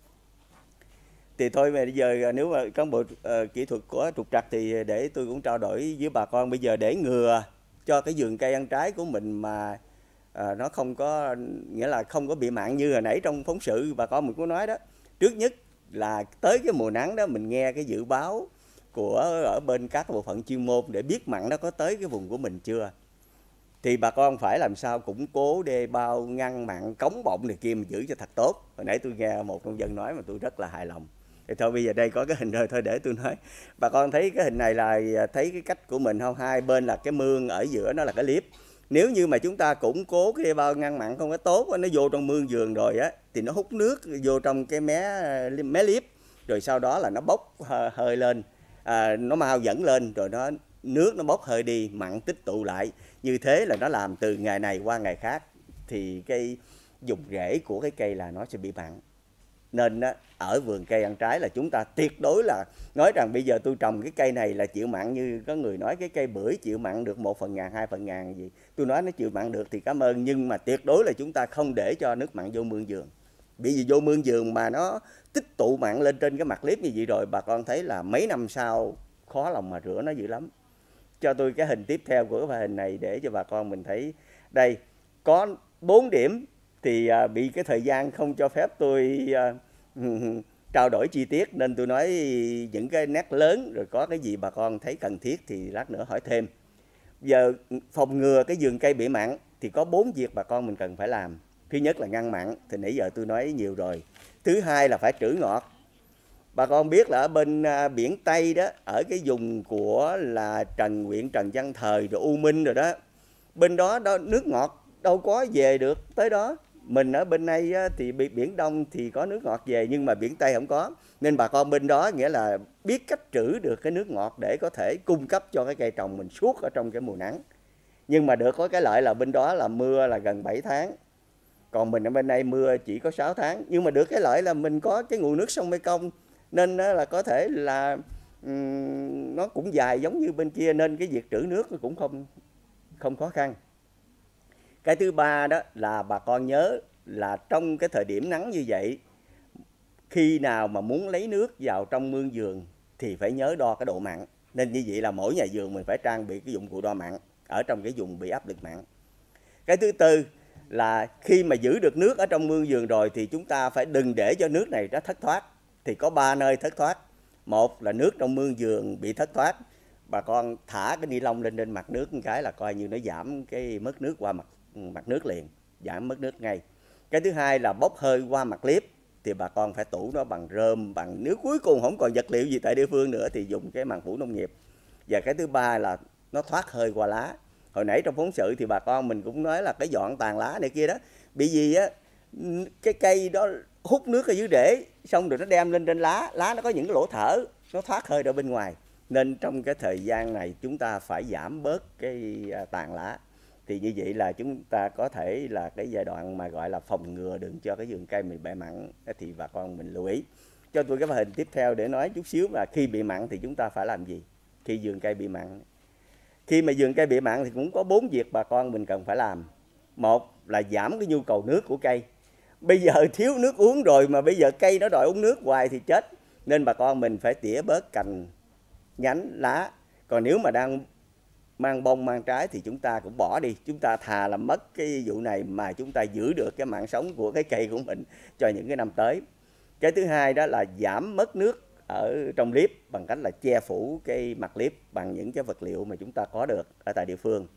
Thì thôi bây giờ nếu mà cán bộ uh, kỹ thuật của trục trặc thì để tôi cũng trao đổi với bà con bây giờ để ngừa cho cái vườn cây ăn trái của mình mà uh, nó không có, nghĩa là không có bị mặn như hồi nãy trong phóng sự bà con mình có nói đó. Trước nhất là tới cái mùa nắng đó mình nghe cái dự báo của ở bên các bộ phận chuyên môn để biết mặn nó có tới cái vùng của mình chưa. Thì bà con phải làm sao củng cố đê bao, ngăn mặn, cống bọng này kia mà giữ cho thật tốt. Hồi nãy tôi nghe một nông dân nói mà tôi rất là hài lòng. Thì thôi bây giờ đây có cái hình rồi, thôi để tôi nói. Bà con thấy cái hình này là thấy cái cách của mình không? Hai bên là cái mương, ở giữa nó là cái liếp. Nếu như mà chúng ta củng cố cái đê bao ngăn mặn không có tốt, nó vô trong mương vườn rồi á, thì nó hút nước vô trong cái mé mé liếp, rồi sau đó là nó bốc hơi lên, à, nó mau dẫn lên, rồi nó nước nó bốc hơi đi, mặn tích tụ lại. Như thế là nó làm từ ngày này qua ngày khác thì cái vùng rễ của cái cây là nó sẽ bị mặn. Nên á, ở vườn cây ăn trái là chúng ta tuyệt đối là nói rằng bây giờ tôi trồng cái cây này là chịu mặn, như có người nói cái cây bưởi chịu mặn được một phần ngàn, hai phần ngàn gì. Tôi nói nó chịu mặn được thì cảm ơn, nhưng mà tuyệt đối là chúng ta không để cho nước mặn vô mương vườn. Bởi vì vô mương vườn mà nó tích tụ mặn lên trên cái mặt liếp như vậy rồi, bà con thấy là mấy năm sau khó lòng mà rửa nó dữ lắm. Cho tôi cái hình tiếp theo của cái hình này để cho bà con mình thấy. Đây có bốn điểm thì à, bị cái thời gian không cho phép tôi à, trao đổi chi tiết, nên tôi nói những cái nét lớn, rồi có cái gì bà con thấy cần thiết thì lát nữa hỏi thêm. Giờ phòng ngừa cái vườn cây bị mặn thì có bốn việc bà con mình cần phải làm. Thứ nhất là ngăn mặn, thì nãy giờ tôi nói nhiều rồi. Thứ hai là phải trữ ngọt. Bà con biết là ở bên à, biển Tây đó, ở cái vùng của là Trần huyện Trần Văn Thời rồi U Minh rồi đó, bên đó, đó nước ngọt đâu có về được tới đó. Mình ở bên này á, thì biển Đông thì có nước ngọt về, nhưng mà biển Tây không có. Nên bà con bên đó nghĩa là biết cách trữ được cái nước ngọt để có thể cung cấp cho cái cây trồng mình suốt ở trong cái mùa nắng. Nhưng mà được có cái lợi là bên đó là mưa là gần bảy tháng. Còn mình ở bên đây mưa chỉ có sáu tháng. Nhưng mà được cái lợi là mình có cái nguồn nước sông Mekong, nên là có thể là um, nó cũng dài giống như bên kia, nên cái việc trữ nước nó cũng không, không khó khăn. Cái thứ ba đó là bà con nhớ là trong cái thời điểm nắng như vậy, khi nào mà muốn lấy nước vào trong mương vườn thì phải nhớ đo cái độ mặn. Nên như vậy là mỗi nhà vườn mình phải trang bị cái dụng cụ đo mặn ở trong cái vùng bị áp lực mặn. Cái thứ tư là khi mà giữ được nước ở trong mương vườn rồi thì chúng ta phải đừng để cho nước này nó thất thoát. Thì có ba nơi thất thoát. Một là nước trong mương vườn bị thất thoát, bà con thả cái ni lông lên trên mặt nước một cái là coi như nó giảm cái mất nước qua mặt mặt nước liền, giảm mất nước ngay. Cái thứ hai là bốc hơi qua mặt liếp, thì bà con phải tủ nó bằng rơm, bằng, nếu cuối cùng không còn vật liệu gì tại địa phương nữa thì dùng cái màng phủ nông nghiệp. Và cái thứ ba là nó thoát hơi qua lá. Hồi nãy trong phóng sự thì bà con mình cũng nói là cái dọn tàn lá này kia đó, bị gì á, cái cây đó hút nước ở dưới rễ, xong rồi nó đem lên trên lá, lá nó có những cái lỗ thở, nó thoát hơi ra bên ngoài. Nên trong cái thời gian này chúng ta phải giảm bớt cái tàn lá. Thì như vậy là chúng ta có thể là cái giai đoạn mà gọi là phòng ngừa đừng cho cái vườn cây mình bị mặn, thì bà con mình lưu ý. Cho tôi cái hình tiếp theo để nói chút xíu là khi bị mặn thì chúng ta phải làm gì khi vườn cây bị mặn. Khi mà vườn cây bị mặn thì cũng có bốn việc bà con mình cần phải làm. Một là giảm cái nhu cầu nước của cây. Bây giờ thiếu nước uống rồi mà bây giờ cây nó đòi uống nước hoài thì chết. Nên bà con mình phải tỉa bớt cành, nhánh, lá. Còn nếu mà đang mang bông mang trái thì chúng ta cũng bỏ đi. Chúng ta thà làm mất cái vụ này mà chúng ta giữ được cái mạng sống của cái cây của mình cho những cái năm tới. Cái thứ hai đó là giảm mất nước ở trong liếp bằng cách là che phủ cái mặt liếp bằng những cái vật liệu mà chúng ta có được ở tại địa phương.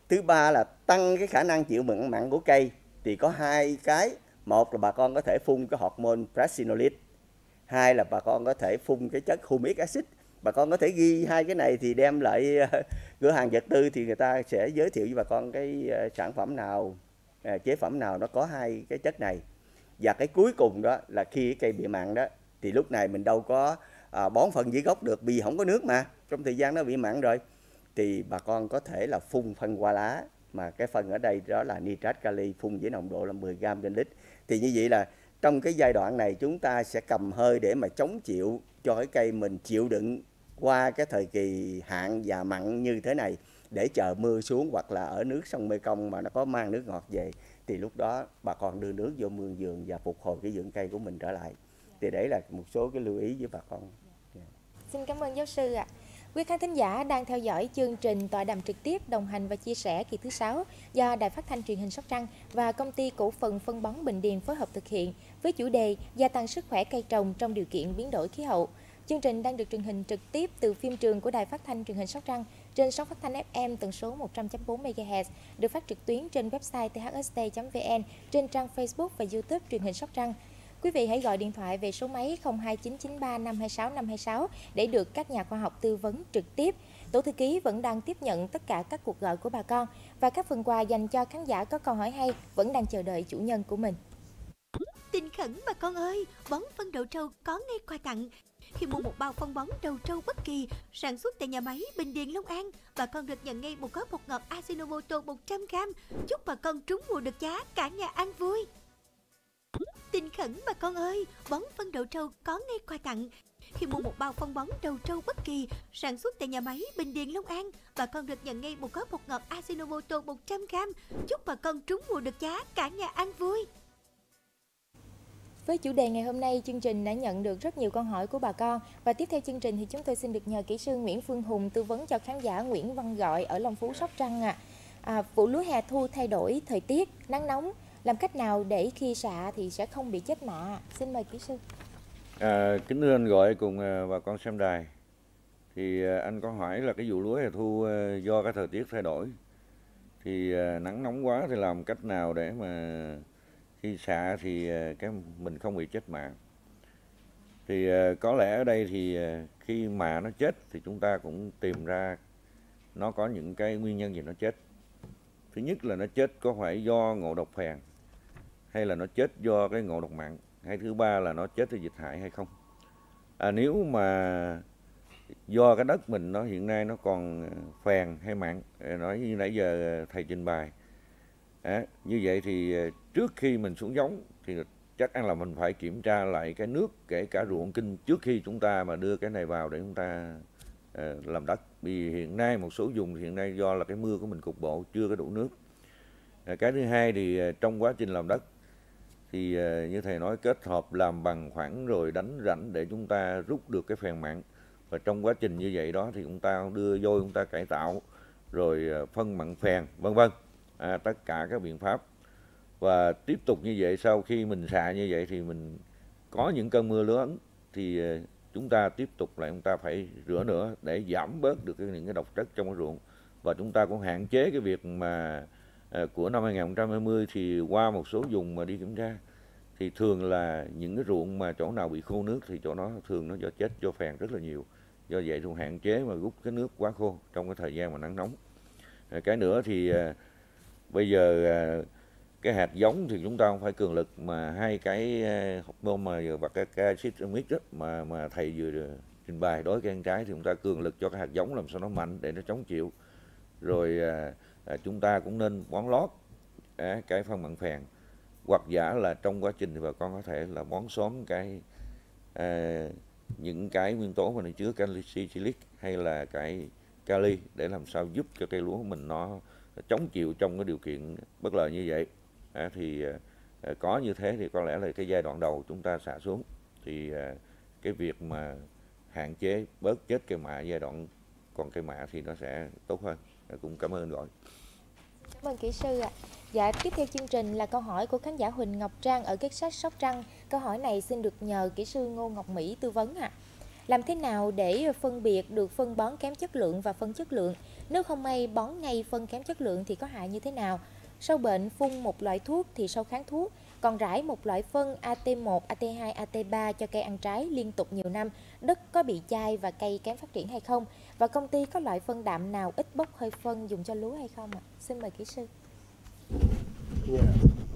Thứ ba là tăng cái khả năng chịu mặn mặn của cây, thì có hai cái. Một là bà con có thể phun cái hormone Prasinolid, hai là bà con có thể phun cái chất humic acid. Bà con có thể ghi hai cái này thì đem lại cửa hàng vật tư thì người ta sẽ giới thiệu với bà con cái sản phẩm nào, chế phẩm nào nó có hai cái chất này. Và cái cuối cùng đó là khi cái cây bị mặn đó thì lúc này mình đâu có à, bón phân dưới gốc được, vì không có nước mà trong thời gian nó bị mặn rồi, thì bà con có thể là phun phân qua lá, mà cái phân ở đây đó là nitrat kali, phun với nồng độ là mười gam trên lít. Thì như vậy là trong cái giai đoạn này chúng ta sẽ cầm hơi để mà chống chịu cho cái cây mình chịu đựng qua cái thời kỳ hạn và mặn như thế này, để chờ mưa xuống, hoặc là ở nước sông Mekong mà nó có mang nước ngọt về thì lúc đó bà con đưa nước vô mương vườn và phục hồi cái vườn cây của mình trở lại. Thì đấy là một số cái lưu ý với bà con. Yeah. Xin cảm ơn giáo sư ạ. Quý khán thính giả đang theo dõi chương trình tọa đàm trực tiếp đồng hành và chia sẻ kỳ thứ sáu do Đài Phát thanh Truyền hình Sóc Trăng và Công ty Cổ phần Phân bón Bình Điền phối hợp thực hiện với chủ đề gia tăng sức khỏe cây trồng trong điều kiện biến đổi khí hậu. Chương trình đang được truyền hình trực tiếp từ phim trường của Đài Phát thanh Truyền hình Sóc Trăng trên sóng phát thanh ép em tần số một trăm chấm bốn mê ga héc, được phát trực tuyến trên website t h s t chấm v n, trên trang Facebook và YouTube Truyền hình Sóc Trăng. Quý vị hãy gọi điện thoại về số máy không hai chín chín ba năm hai sáu năm hai sáu để được các nhà khoa học tư vấn trực tiếp. Tổ thư ký vẫn đang tiếp nhận tất cả các cuộc gọi của bà con, và các phần quà dành cho khán giả có câu hỏi hay vẫn đang chờ đợi chủ nhân của mình. Tin khẩn bà con ơi, bón phân đậu trâu có ngay quà tặng. Khi mua một bao phân bón đậu trâu bất kỳ sản xuất tại nhà máy Bình Điền Long An, bà con được nhận ngay một gói bột ngọt Ajinomoto một trăm gam. Chúc bà con trúng mùa được giá, cả nhà ăn vui. Tin khẩn bà con ơi, bón phân đậu trâu có ngay quà tặng. Khi mua một bao phân bón đậu trâu bất kỳ sản xuất tại nhà máy Bình Điền Long An, bà con được nhận ngay một gói bột ngọt Ajinomoto một trăm gam. Chúc bà con trúng mùa được giá, cả nhà ăn vui. Với chủ đề ngày hôm nay, chương trình đã nhận được rất nhiều câu hỏi của bà con, và tiếp theo chương trình thì chúng tôi xin được nhờ kỹ sư Nguyễn Phương Hùng tư vấn cho khán giả Nguyễn Văn Gọi ở Long Phú, Sóc Trăng ạ. À. À, vụ lúa hè thu thay đổi thời tiết, nắng nóng, làm cách nào để khi xạ thì sẽ không bị chết mạ? Xin mời kỹ sư. À, kính thưa anh Gọi cùng bà con xem đài, thì anh có hỏi là cái vụ lúa hè thu do cái thời tiết thay đổi, thì nắng nóng quá thì làm cách nào để mà khi xạ thì cái mình không bị chết mạ? Thì có lẽ ở đây thì khi mà nó chết thì chúng ta cũng tìm ra nó có những cái nguyên nhân gì nó chết. Thứ nhất là nó chết có phải do ngộ độc phèn, hay là nó chết do cái ngộ độc mặn, hay thứ ba là nó chết do dịch hại hay không. À, nếu mà do cái đất mình nó hiện nay nó còn phèn hay mặn, nói như nãy giờ thầy trình bày, à, như vậy thì trước khi mình xuống giống thì chắc ăn là mình phải kiểm tra lại cái nước, kể cả ruộng kinh, trước khi chúng ta mà đưa cái này vào để chúng ta uh, làm đất. Vì hiện nay một số vùng hiện nay do là cái mưa của mình cục bộ chưa có đủ nước. À, cái thứ hai thì uh, trong quá trình làm đất thì uh, như thầy nói, kết hợp làm bằng phẳng rồi đánh rãnh để chúng ta rút được cái phèn mặn. Và trong quá trình như vậy đó thì chúng ta đưa vôi, chúng ta cải tạo rồi uh, phân mặn phèn vân vân, à, tất cả các biện pháp. Và tiếp tục như vậy, sau khi mình xạ như vậy thì mình có những cơn mưa lớn thì chúng ta tiếp tục lại chúng ta phải rửa nữa để giảm bớt được những cái độc chất trong cái ruộng. Và chúng ta cũng hạn chế cái việc mà của năm hai nghìn không trăm hai mươi thì qua một số vùng mà đi kiểm tra thì thường là những cái ruộng mà chỗ nào bị khô nước thì chỗ đó thường nó do chết do phèn rất là nhiều. Do vậy thì hạn chế mà rút cái nước quá khô trong cái thời gian mà nắng nóng. Cái nữa thì bây giờ cái hạt giống thì chúng ta không phải cường lực, mà hai cái hormone mà và cái acid humic đó mà mà thầy vừa trình bày đối với cây ăn trái thì chúng ta cường lực cho cái hạt giống làm sao nó mạnh để nó chống chịu. Rồi à, à, chúng ta cũng nên bón lót à, cái phân mặn phèn, hoặc giả là trong quá trình thì bà con có thể là bón xóm cái à, những cái nguyên tố mà nó chứa canxi silic hay là cái kali để làm sao giúp cho cây lúa của mình nó chống chịu trong cái điều kiện bất lợi như vậy. À, thì à, có như thế thì có lẽ là cái giai đoạn đầu chúng ta xả xuống thì à, cái việc mà hạn chế bớt chết cây mạ giai đoạn còn cây mạ thì nó sẽ tốt hơn. À, cũng cảm ơn Gọi. Cảm ơn kỹ sư ạ. À. Dạ, tiếp theo chương trình là câu hỏi của khán giả Huỳnh Ngọc Trang ở Kết Sách, Sóc Trăng. Câu hỏi này xin được nhờ kỹ sư Ngô Ngọc Mỹ tư vấn ạ. À. Làm thế nào để phân biệt được phân bón kém chất lượng và phân chất lượng? Nếu không may bón ngay phân kém chất lượng thì có hại như thế nào? Sâu bệnh phun một loại thuốc thì sâu kháng thuốc, còn rải một loại phân A T một, A T hai, A T ba cho cây ăn trái liên tục nhiều năm, đất có bị chai và cây kém phát triển hay không? Và công ty có loại phân đạm nào ít bốc hơi phân dùng cho lúa hay không ạ? Xin mời kỹ sư. Yeah.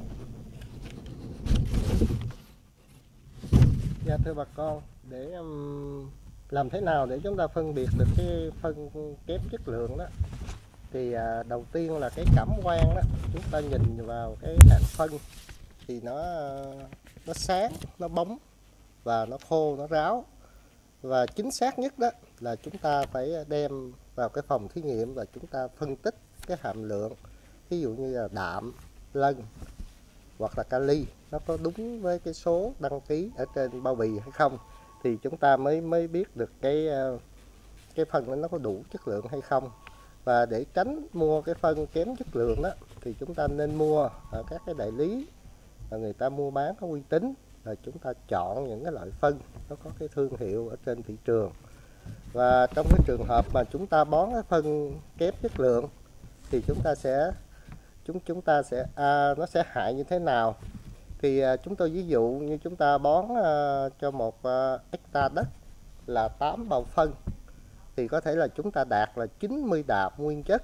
Dạ thưa bà con, để um, làm thế nào để chúng ta phân biệt được cái phân kém chất lượng đó, thì à, đầu tiên là cái cảm quan đó, chúng ta nhìn vào cái hạt phân thì nó nó sáng, nó bóng và nó khô, nó ráo. Và chính xác nhất đó là chúng ta phải đem vào cái phòng thí nghiệm và chúng ta phân tích cái hàm lượng, ví dụ như là đạm, lân hoặc là kali, nó có đúng với cái số đăng ký ở trên bao bì hay không, thì chúng ta mới mới biết được cái cái phân đó nó có đủ chất lượng hay không. Và để tránh mua cái phân kém chất lượng đó thì chúng ta nên mua ở các cái đại lý và người ta mua bán có uy tín, là chúng ta chọn những cái loại phân nó có cái thương hiệu ở trên thị trường. Và trong cái trường hợp mà chúng ta bón cái phân kém chất lượng thì chúng ta sẽ chúng chúng ta sẽ à, nó sẽ hại như thế nào? Thì à, chúng tôi ví dụ như chúng ta bón à, cho một à, hecta đất là tám bao phân thì có thể là chúng ta đạt là chín mươi đạm nguyên chất,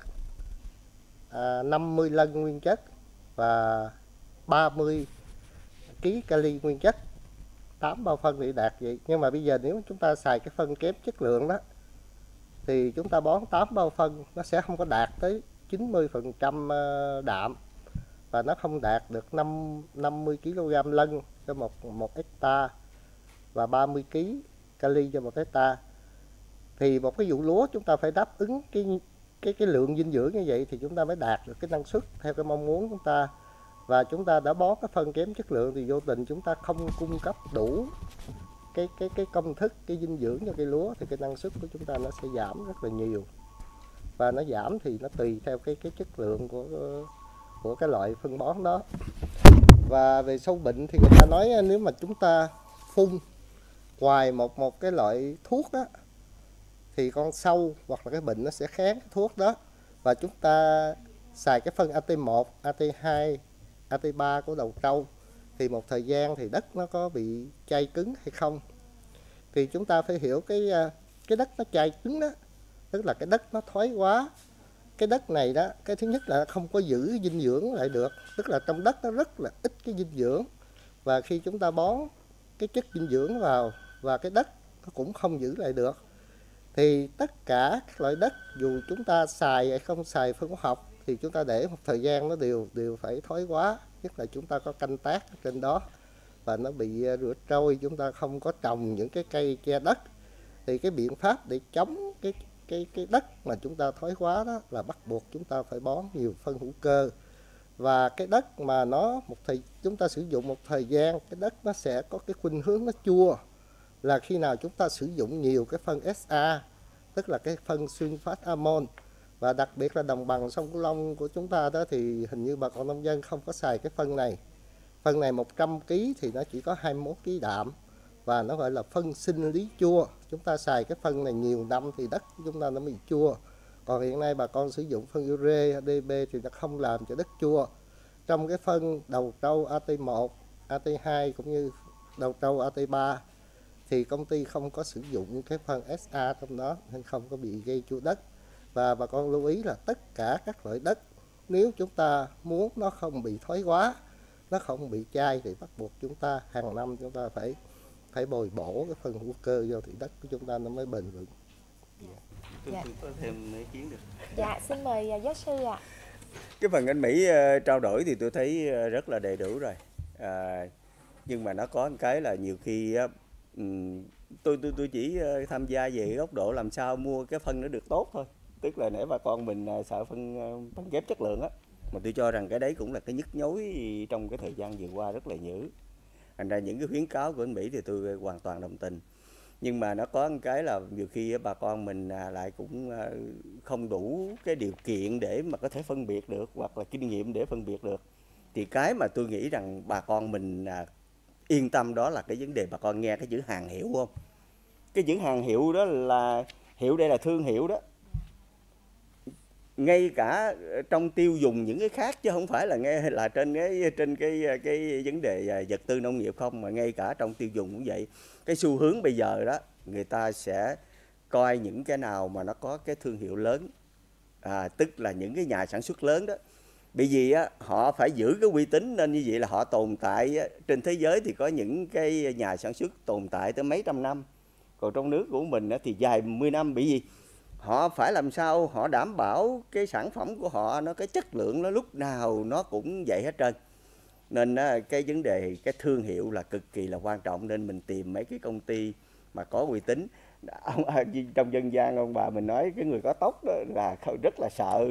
à, năm mươi lân nguyên chất và ba mươi ký kali nguyên chất. Tám bao phân thì đạt vậy. Nhưng mà bây giờ nếu chúng ta xài cái phân kém chất lượng đó thì chúng ta bón tám bao phân nó sẽ không có đạt tới chín mươi phần trăm đạm và nó không đạt được năm mươi ki lô gam lân cho một một hecta và ba mươi ký kali cho một hecta. Thì một cái vụ lúa chúng ta phải đáp ứng cái cái cái lượng dinh dưỡng như vậy thì chúng ta mới đạt được cái năng suất theo cái mong muốn chúng ta. Và chúng ta đã bón cái phân kém chất lượng thì vô tình chúng ta không cung cấp đủ cái cái cái công thức, cái dinh dưỡng cho cây lúa thì cái năng suất của chúng ta nó sẽ giảm rất là nhiều. Và nó giảm thì nó tùy theo cái cái chất lượng của của cái loại phân bón đó. Và về sâu bệnh thì người ta nói nếu mà chúng ta phun ngoài một một cái loại thuốc đó thì con sâu hoặc là cái bệnh nó sẽ kháng cái thuốc đó. Và chúng ta xài cái phân A T một, A T hai, A T ba của đầu trâu thì một thời gian thì đất nó có bị chai cứng hay không. Thì chúng ta phải hiểu cái cái đất nó chai cứng đó, tức là cái đất nó thoái hóa. Cái đất này đó, cái thứ nhất là không có giữ dinh dưỡng lại được, tức là trong đất nó rất là ít cái dinh dưỡng. Và khi chúng ta bón cái chất dinh dưỡng vào và cái đất nó cũng không giữ lại được. Thì tất cả các loại đất dù chúng ta xài hay không xài phân hóa học thì chúng ta để một thời gian nó đều đều phải thoái hóa, nhất là chúng ta có canh tác ở trên đó và nó bị rửa trôi, chúng ta không có trồng những cái cây che đất. Thì cái biện pháp để chống cái cái cái đất mà chúng ta thoái hóa đó là bắt buộc chúng ta phải bón nhiều phân hữu cơ. Và cái đất mà nó một thời chúng ta sử dụng một thời gian, cái đất nó sẽ có cái khuynh hướng nó chua, là khi nào chúng ta sử dụng nhiều cái phân S A, tức là cái phân sunfat amon. Và đặc biệt là đồng bằng sông Cửu Long của chúng ta đó thì hình như bà con nông dân không có xài cái phân này. Phân này một trăm ki lô gam thì nó chỉ có hai mươi mốt ki lô gam đạm và nó gọi là phân sinh lý chua. Chúng ta xài cái phân này nhiều năm thì đất của chúng ta nó bị chua. Còn hiện nay bà con sử dụng phân ure, D B thì nó không làm cho đất chua. Trong cái phân đầu trâu A T một, A T hai cũng như đầu trâu A T ba thì công ty không có sử dụng cái phân S A trong đó nên không có bị gây chua đất. Và bà con lưu ý là tất cả các loại đất nếu chúng ta muốn nó không bị thoái hóa, nó không bị chai thì bắt buộc chúng ta hàng năm chúng ta phải phải bồi bổ cái phân hữu cơ vô thì đất của chúng ta nó mới bền vững. Tôi, tôi có thêm ý kiến được. Dạ, xin mời giáo sư ạ. Cái phần anh Mỹ uh, trao đổi thì tôi thấy uh, rất là đầy đủ rồi. Uh, nhưng mà nó có một cái là nhiều khi uh, um, tôi tôi tôi chỉ uh, tham gia về góc độ làm sao mua cái phân nó được tốt thôi. Tức là để bà con mình uh, sợ phân uh, phân kém chất lượng á. Mà tôi cho rằng cái đấy cũng là cái nhức nhối trong cái thời gian vừa qua rất là dữ. Thành ra những cái khuyến cáo của anh Mỹ thì tôi hoàn toàn đồng tình. Nhưng mà nó có một cái là nhiều khi bà con mình lại cũng không đủ cái điều kiện để mà có thể phân biệt được hoặc là kinh nghiệm để phân biệt được. Thì cái mà tôi nghĩ rằng bà con mình yên tâm đó là cái vấn đề bà con nghe cái chữ hàng hiệu không? Cái chữ hàng hiệu đó là hiệu đây là thương hiệu đó. ngay cả trong tiêu dùng những cái khác, chứ không phải là ngay là trên cái trên cái cái vấn đề vật tư nông nghiệp không, mà ngay cả trong tiêu dùng cũng vậy. Cái xu hướng bây giờ đó, người ta sẽ coi những cái nào mà nó có cái thương hiệu lớn, à, tức là những cái nhà sản xuất lớn đó. Bởi vì á, họ phải giữ cái uy tín, nên như vậy là họ tồn tại á, trên thế giới thì có những cái nhà sản xuất tồn tại tới mấy trăm năm, còn trong nước của mình á, thì dài mười năm. Bởi vì họ phải làm sao họ đảm bảo cái sản phẩm của họ nó cái chất lượng nó lúc nào nó cũng vậy hết trơn. Nên á, cái vấn đề cái thương hiệu là cực kỳ là quan trọng, nên mình tìm mấy cái công ty mà có uy tín. Ông, trong dân gian ông bà mình nói cái người có tóc đó là rất là sợ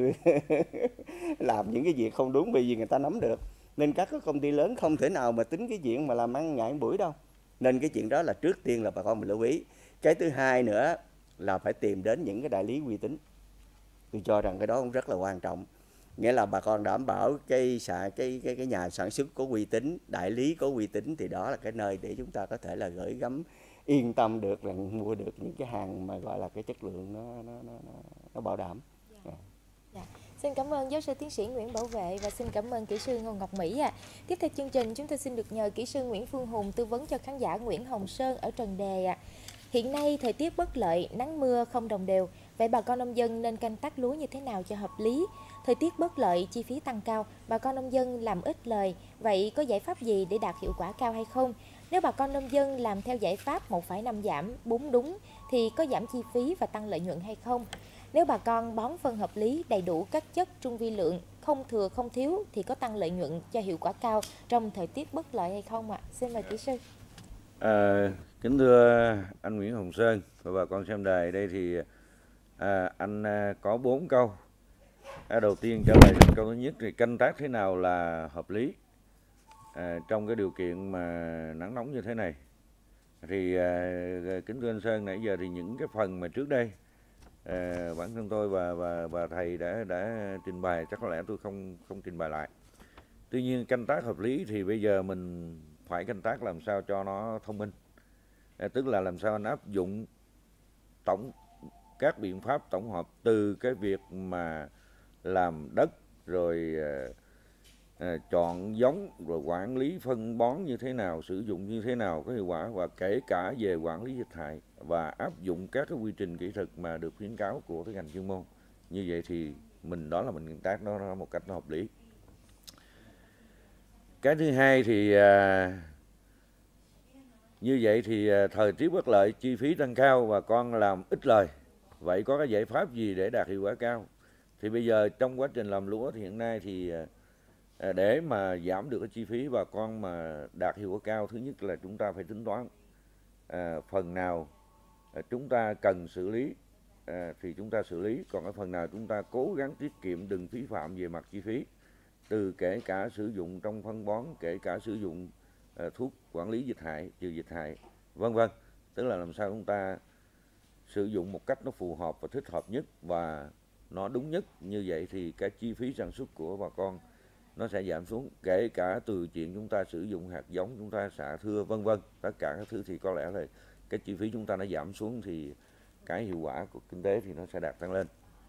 làm những cái việc không đúng, bởi vì người ta nắm được. Nên các cái công ty lớn không thể nào mà tính cái chuyện mà làm ăn nhại bưởi đâu. Nên cái chuyện đó là trước tiên là bà con mình lưu ý. Cái thứ hai nữa là phải tìm đến những cái đại lý uy tín. Tôi cho rằng cái đó cũng rất là quan trọng. Nghĩa là bà con đảm bảo cái cái cái cái nhà sản xuất có uy tín, đại lý có uy tín, thì đó là cái nơi để chúng ta có thể là gửi gắm, yên tâm được là mua được những cái hàng mà gọi là cái chất lượng nó nó nó nó bảo đảm. Dạ. Dạ. Xin cảm ơn giáo sư tiến sĩ Nguyễn Bảo Vệ và xin cảm ơn kỹ sư Ngô Ngọc Mỹ ạ. À. Tiếp theo chương trình, chúng tôi xin được nhờ kỹ sư Nguyễn Phương Hùng tư vấn cho khán giả Nguyễn Hồng Sơn ở Trần Đề ạ. À. Hiện nay thời tiết bất lợi, nắng mưa không đồng đều, vậy bà con nông dân nên canh tác lúa như thế nào cho hợp lý? Thời tiết bất lợi, chi phí tăng cao, bà con nông dân làm ít lời, vậy có giải pháp gì để đạt hiệu quả cao hay không? Nếu bà con nông dân làm theo giải pháp một phẩy năm giảm, bốn đúng thì có giảm chi phí và tăng lợi nhuận hay không? Nếu bà con bón phân hợp lý, đầy đủ các chất trung vi lượng, không thừa không thiếu thì có tăng lợi nhuận cho hiệu quả cao trong thời tiết bất lợi hay không ạ? À? Xin mời kỹ sư. À, kính thưa anh Nguyễn Hồng Sơn và bà con xem đài, đây thì à, anh à, có bốn câu. À, đầu tiên trả lời câu thứ nhất thì canh tác thế nào là hợp lý à, trong cái điều kiện mà nắng nóng như thế này. Thì à, kính thưa anh Sơn, nãy giờ thì những cái phần mà trước đây à, bản thân tôi và và và thầy đã đã trình bày, chắc có lẽ tôi không không trình bày lại. Tuy nhiên canh tác hợp lý thì bây giờ mình phải canh tác làm sao cho nó thông minh, à, tức là làm sao anh áp dụng tổng các biện pháp tổng hợp từ cái việc mà làm đất, rồi à, à, chọn giống, rồi quản lý phân bón như thế nào, sử dụng như thế nào có hiệu quả, và kể cả về quản lý dịch hại và áp dụng các cái quy trình kỹ thuật mà được khuyến cáo của cái ngành chuyên môn. Như vậy thì mình đó là mình canh tác nó, nó một cách nó hợp lý. Cái thứ hai thì à, như vậy thì à, thời tiết bất lợi, chi phí tăng cao và con làm ít lời. Vậy có cái giải pháp gì để đạt hiệu quả cao? Thì bây giờ trong quá trình làm lúa thì hiện nay thì à, để mà giảm được cái chi phí và con mà đạt hiệu quả cao, thứ nhất là chúng ta phải tính toán à, phần nào à, chúng ta cần xử lý à, thì chúng ta xử lý, còn cái phần nào chúng ta cố gắng tiết kiệm, đừng phí phạm về mặt chi phí, từ kể cả sử dụng trong phân bón, kể cả sử dụng uh, thuốc quản lý dịch hại, trừ dịch hại, vân vân. Tức là làm sao chúng ta sử dụng một cách nó phù hợp và thích hợp nhất và nó đúng nhất. Như vậy thì cái chi phí sản xuất của bà con nó sẽ giảm xuống, kể cả từ chuyện chúng ta sử dụng hạt giống, chúng ta xạ thưa, vân vân. Tất cả các thứ thì có lẽ là cái chi phí chúng ta nó giảm xuống thì cái hiệu quả của kinh tế thì nó sẽ đạt tăng lên.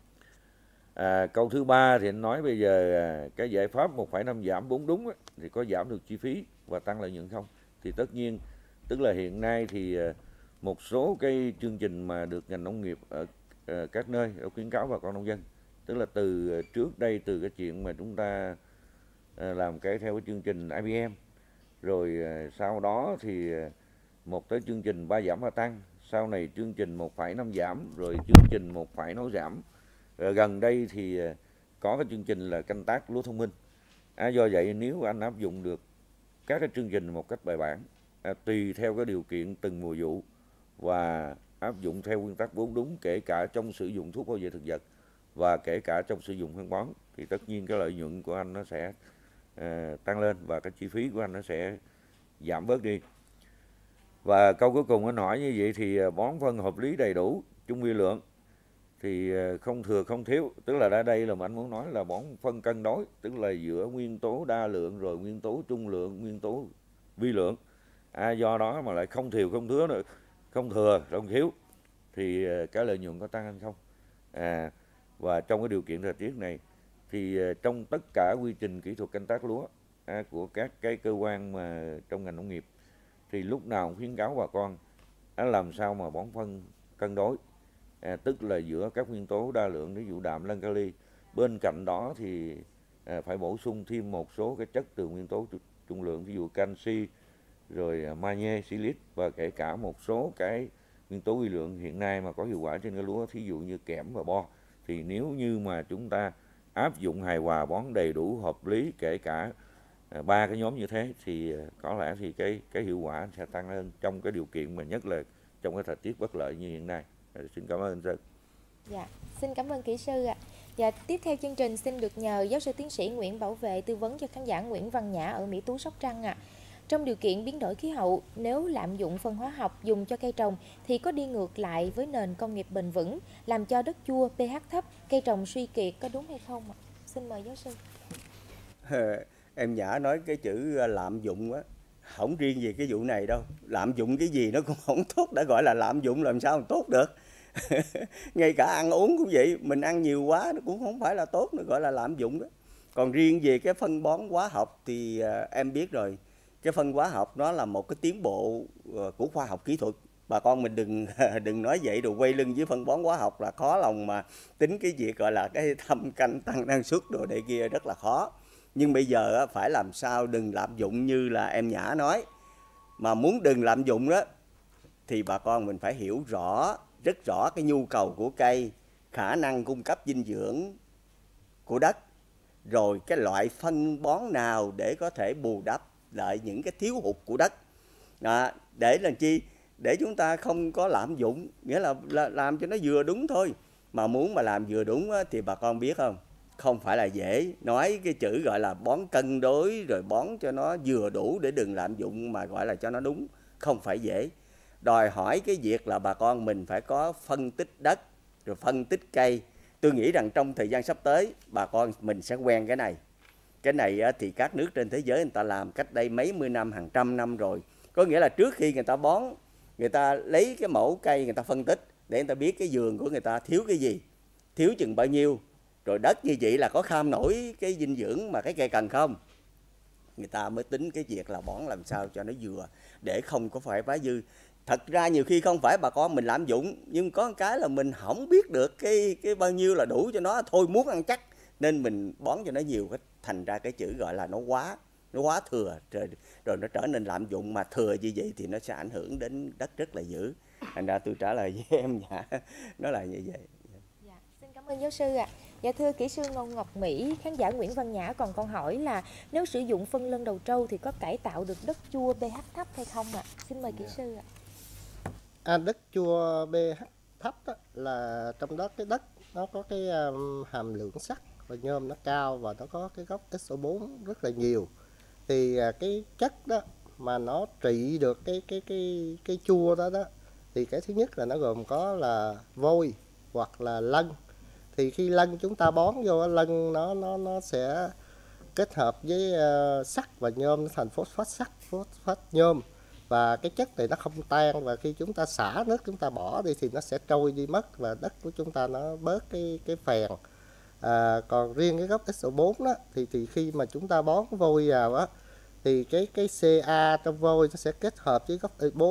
À, câu thứ ba thì anh nói bây giờ à, cái giải pháp một phẩy năm giảm bốn đúng á, thì có giảm được chi phí và tăng lợi nhuận không? Thì tất nhiên, tức là hiện nay thì à, một số cái chương trình mà được ngành nông nghiệp ở à, các nơi đã khuyến cáo bà con nông dân, tức là từ à, trước đây từ cái chuyện mà chúng ta à, làm cái theo cái chương trình i bê em, rồi à, sau đó thì à, một tới chương trình ba giảm ba tăng, sau này chương trình một phẩy năm giảm, rồi chương trình một phẩy sáu giảm. Rồi gần đây thì có cái chương trình là canh tác lúa thông minh. À, do vậy nếu anh áp dụng được các cái chương trình một cách bài bản, à, tùy theo cái điều kiện từng mùa vụ và áp dụng theo nguyên tắc bốn đúng, kể cả trong sử dụng thuốc bảo vệ thực vật và kể cả trong sử dụng phân bón, thì tất nhiên cái lợi nhuận của anh nó sẽ à, tăng lên và cái chi phí của anh nó sẽ giảm bớt đi. Và câu cuối cùng anh hỏi như vậy thì bón phân hợp lý, đầy đủ, trung vi lượng, thì không thừa không thiếu, tức là ở đây là mà anh muốn nói là bón phân cân đối, tức là giữa nguyên tố đa lượng, rồi nguyên tố trung lượng, nguyên tố vi lượng. À, do đó mà lại không thừa không thiếu nữa, không thừa không thiếu thì cái lợi nhuận có tăng hay không? À, Và trong cái điều kiện thời tiết này thì trong tất cả quy trình kỹ thuật canh tác lúa à, của các cái cơ quan mà trong ngành nông nghiệp thì lúc nào cũng khuyến cáo bà con à, làm sao mà bón phân cân đối, à, tức là giữa các nguyên tố đa lượng, ví dụ đạm, lân, kali. Bên cạnh đó thì à, phải bổ sung thêm một số cái chất từ nguyên tố trung lượng, ví dụ canxi, rồi à, magie, silic và kể cả một số cái nguyên tố vi lượng hiện nay mà có hiệu quả trên cái lúa, thí dụ như kẽm và bo. Thì nếu như mà chúng ta áp dụng hài hòa, bón đầy đủ, hợp lý, kể cả ba à, cái nhóm như thế thì à, có lẽ thì cái cái hiệu quả sẽ tăng hơn trong cái điều kiện mà nhất là trong cái thời tiết bất lợi như hiện nay. À, xin cảm ơn anh Sơn. Dạ, xin cảm ơn kỹ sư ạ. Và tiếp theo chương trình xin được nhờ giáo sư tiến sĩ Nguyễn Bảo Vệ tư vấn cho khán giả Nguyễn Văn Nhã ở Mỹ Tú, Sóc Trăng ạ. Trong điều kiện biến đổi khí hậu, nếu lạm dụng phân hóa học dùng cho cây trồng thì có đi ngược lại với nền công nghiệp bền vững, làm cho đất chua, pH thấp, cây trồng suy kiệt, có đúng hay không ạ? Xin mời giáo sư. Em Nhã nói cái chữ lạm dụng á, không riêng về cái vụ này đâu. Lạm dụng cái gì nó cũng không tốt, đã gọi là lạm dụng làm sao mà tốt được. Ngay cả ăn uống cũng vậy, mình ăn nhiều quá nó cũng không phải là tốt, nó gọi là lạm dụng đó. Còn riêng về cái phân bón hóa học thì à, em biết rồi, cái phân hóa học nó là một cái tiến bộ của khoa học kỹ thuật. Bà con mình đừng đừng nói vậy rồi quay lưng với phân bón hóa học là khó lòng mà tính cái việc gọi là cái thâm canh tăng năng suất đồ này kia, rất là khó. Nhưng bây giờ phải làm sao đừng lạm dụng như là em Nhã nói. Mà muốn đừng lạm dụng đó thì bà con mình phải hiểu rõ, rất rõ cái nhu cầu của cây, khả năng cung cấp dinh dưỡng của đất, rồi cái loại phân bón nào để có thể bù đắp lại những cái thiếu hụt của đất. Đó, để làm chi? Để chúng ta không có lạm dụng, nghĩa là, là làm cho nó vừa đúng thôi. Mà muốn mà làm vừa đúng á, thì bà con biết không, không phải là dễ. Nói cái chữ gọi là bón cân đối rồi bón cho nó vừa đủ để đừng lạm dụng mà gọi là cho nó đúng, không phải dễ. Đòi hỏi cái việc là bà con mình phải có phân tích đất, rồi phân tích cây. Tôi nghĩ rằng trong thời gian sắp tới, bà con mình sẽ quen cái này. Cái này thì các nước trên thế giới người ta làm cách đây mấy mươi năm, hàng trăm năm rồi. Có nghĩa là trước khi người ta bón, người ta lấy cái mẫu cây người ta phân tích để người ta biết cái vườn của người ta thiếu cái gì, thiếu chừng bao nhiêu. Rồi đất như vậy là có kham nổi cái dinh dưỡng mà cái cây cần không. Người ta mới tính cái việc là bón làm sao cho nó vừa, để không có phải quá dư. Thật ra nhiều khi không phải bà con mình lạm dụng, nhưng có một cái là mình không biết được cái cái bao nhiêu là đủ cho nó thôi, muốn ăn chắc nên mình bón cho nó nhiều, cái thành ra cái chữ gọi là nó quá, nó quá thừa rồi, rồi nó trở nên lạm dụng. Mà thừa như vậy thì nó sẽ ảnh hưởng đến đất rất là dữ. Thành ra tôi trả lời với em Nhã nó là như vậy. Dạ, xin cảm ơn giáo sư ạ. Dạ thưa kỹ sư Ngô Ngọc Mỹ, khán giả Nguyễn Văn Nhã còn câu hỏi là nếu sử dụng phân lân đầu trâu thì có cải tạo được đất chua pH thấp hay không ạ? Xin mời kỹ sư ạ. À, đất chua pH thấp đó, là trong đó cái đất nó có cái um, hàm lượng sắt và nhôm nó cao và nó có cái gốc S O bốn rất là nhiều. Thì uh, cái chất đó mà nó trị được cái cái cái cái chua đó đó thì cái thứ nhất là nó gồm có là vôi hoặc là lân. Thì khi lân chúng ta bón vô, lân nó nó nó sẽ kết hợp với uh, sắt và nhôm nó thành phốt phát sắt, phốt phát nhôm. Và cái chất này nó không tan, và khi chúng ta xả nước chúng ta bỏ đi thì nó sẽ trôi đi mất và đất của chúng ta nó bớt cái cái phèn. À, còn riêng cái gốc S O bốn đó thì thì khi mà chúng ta bón vôi vào á thì cái cái Ca trong vôi nó sẽ kết hợp với gốc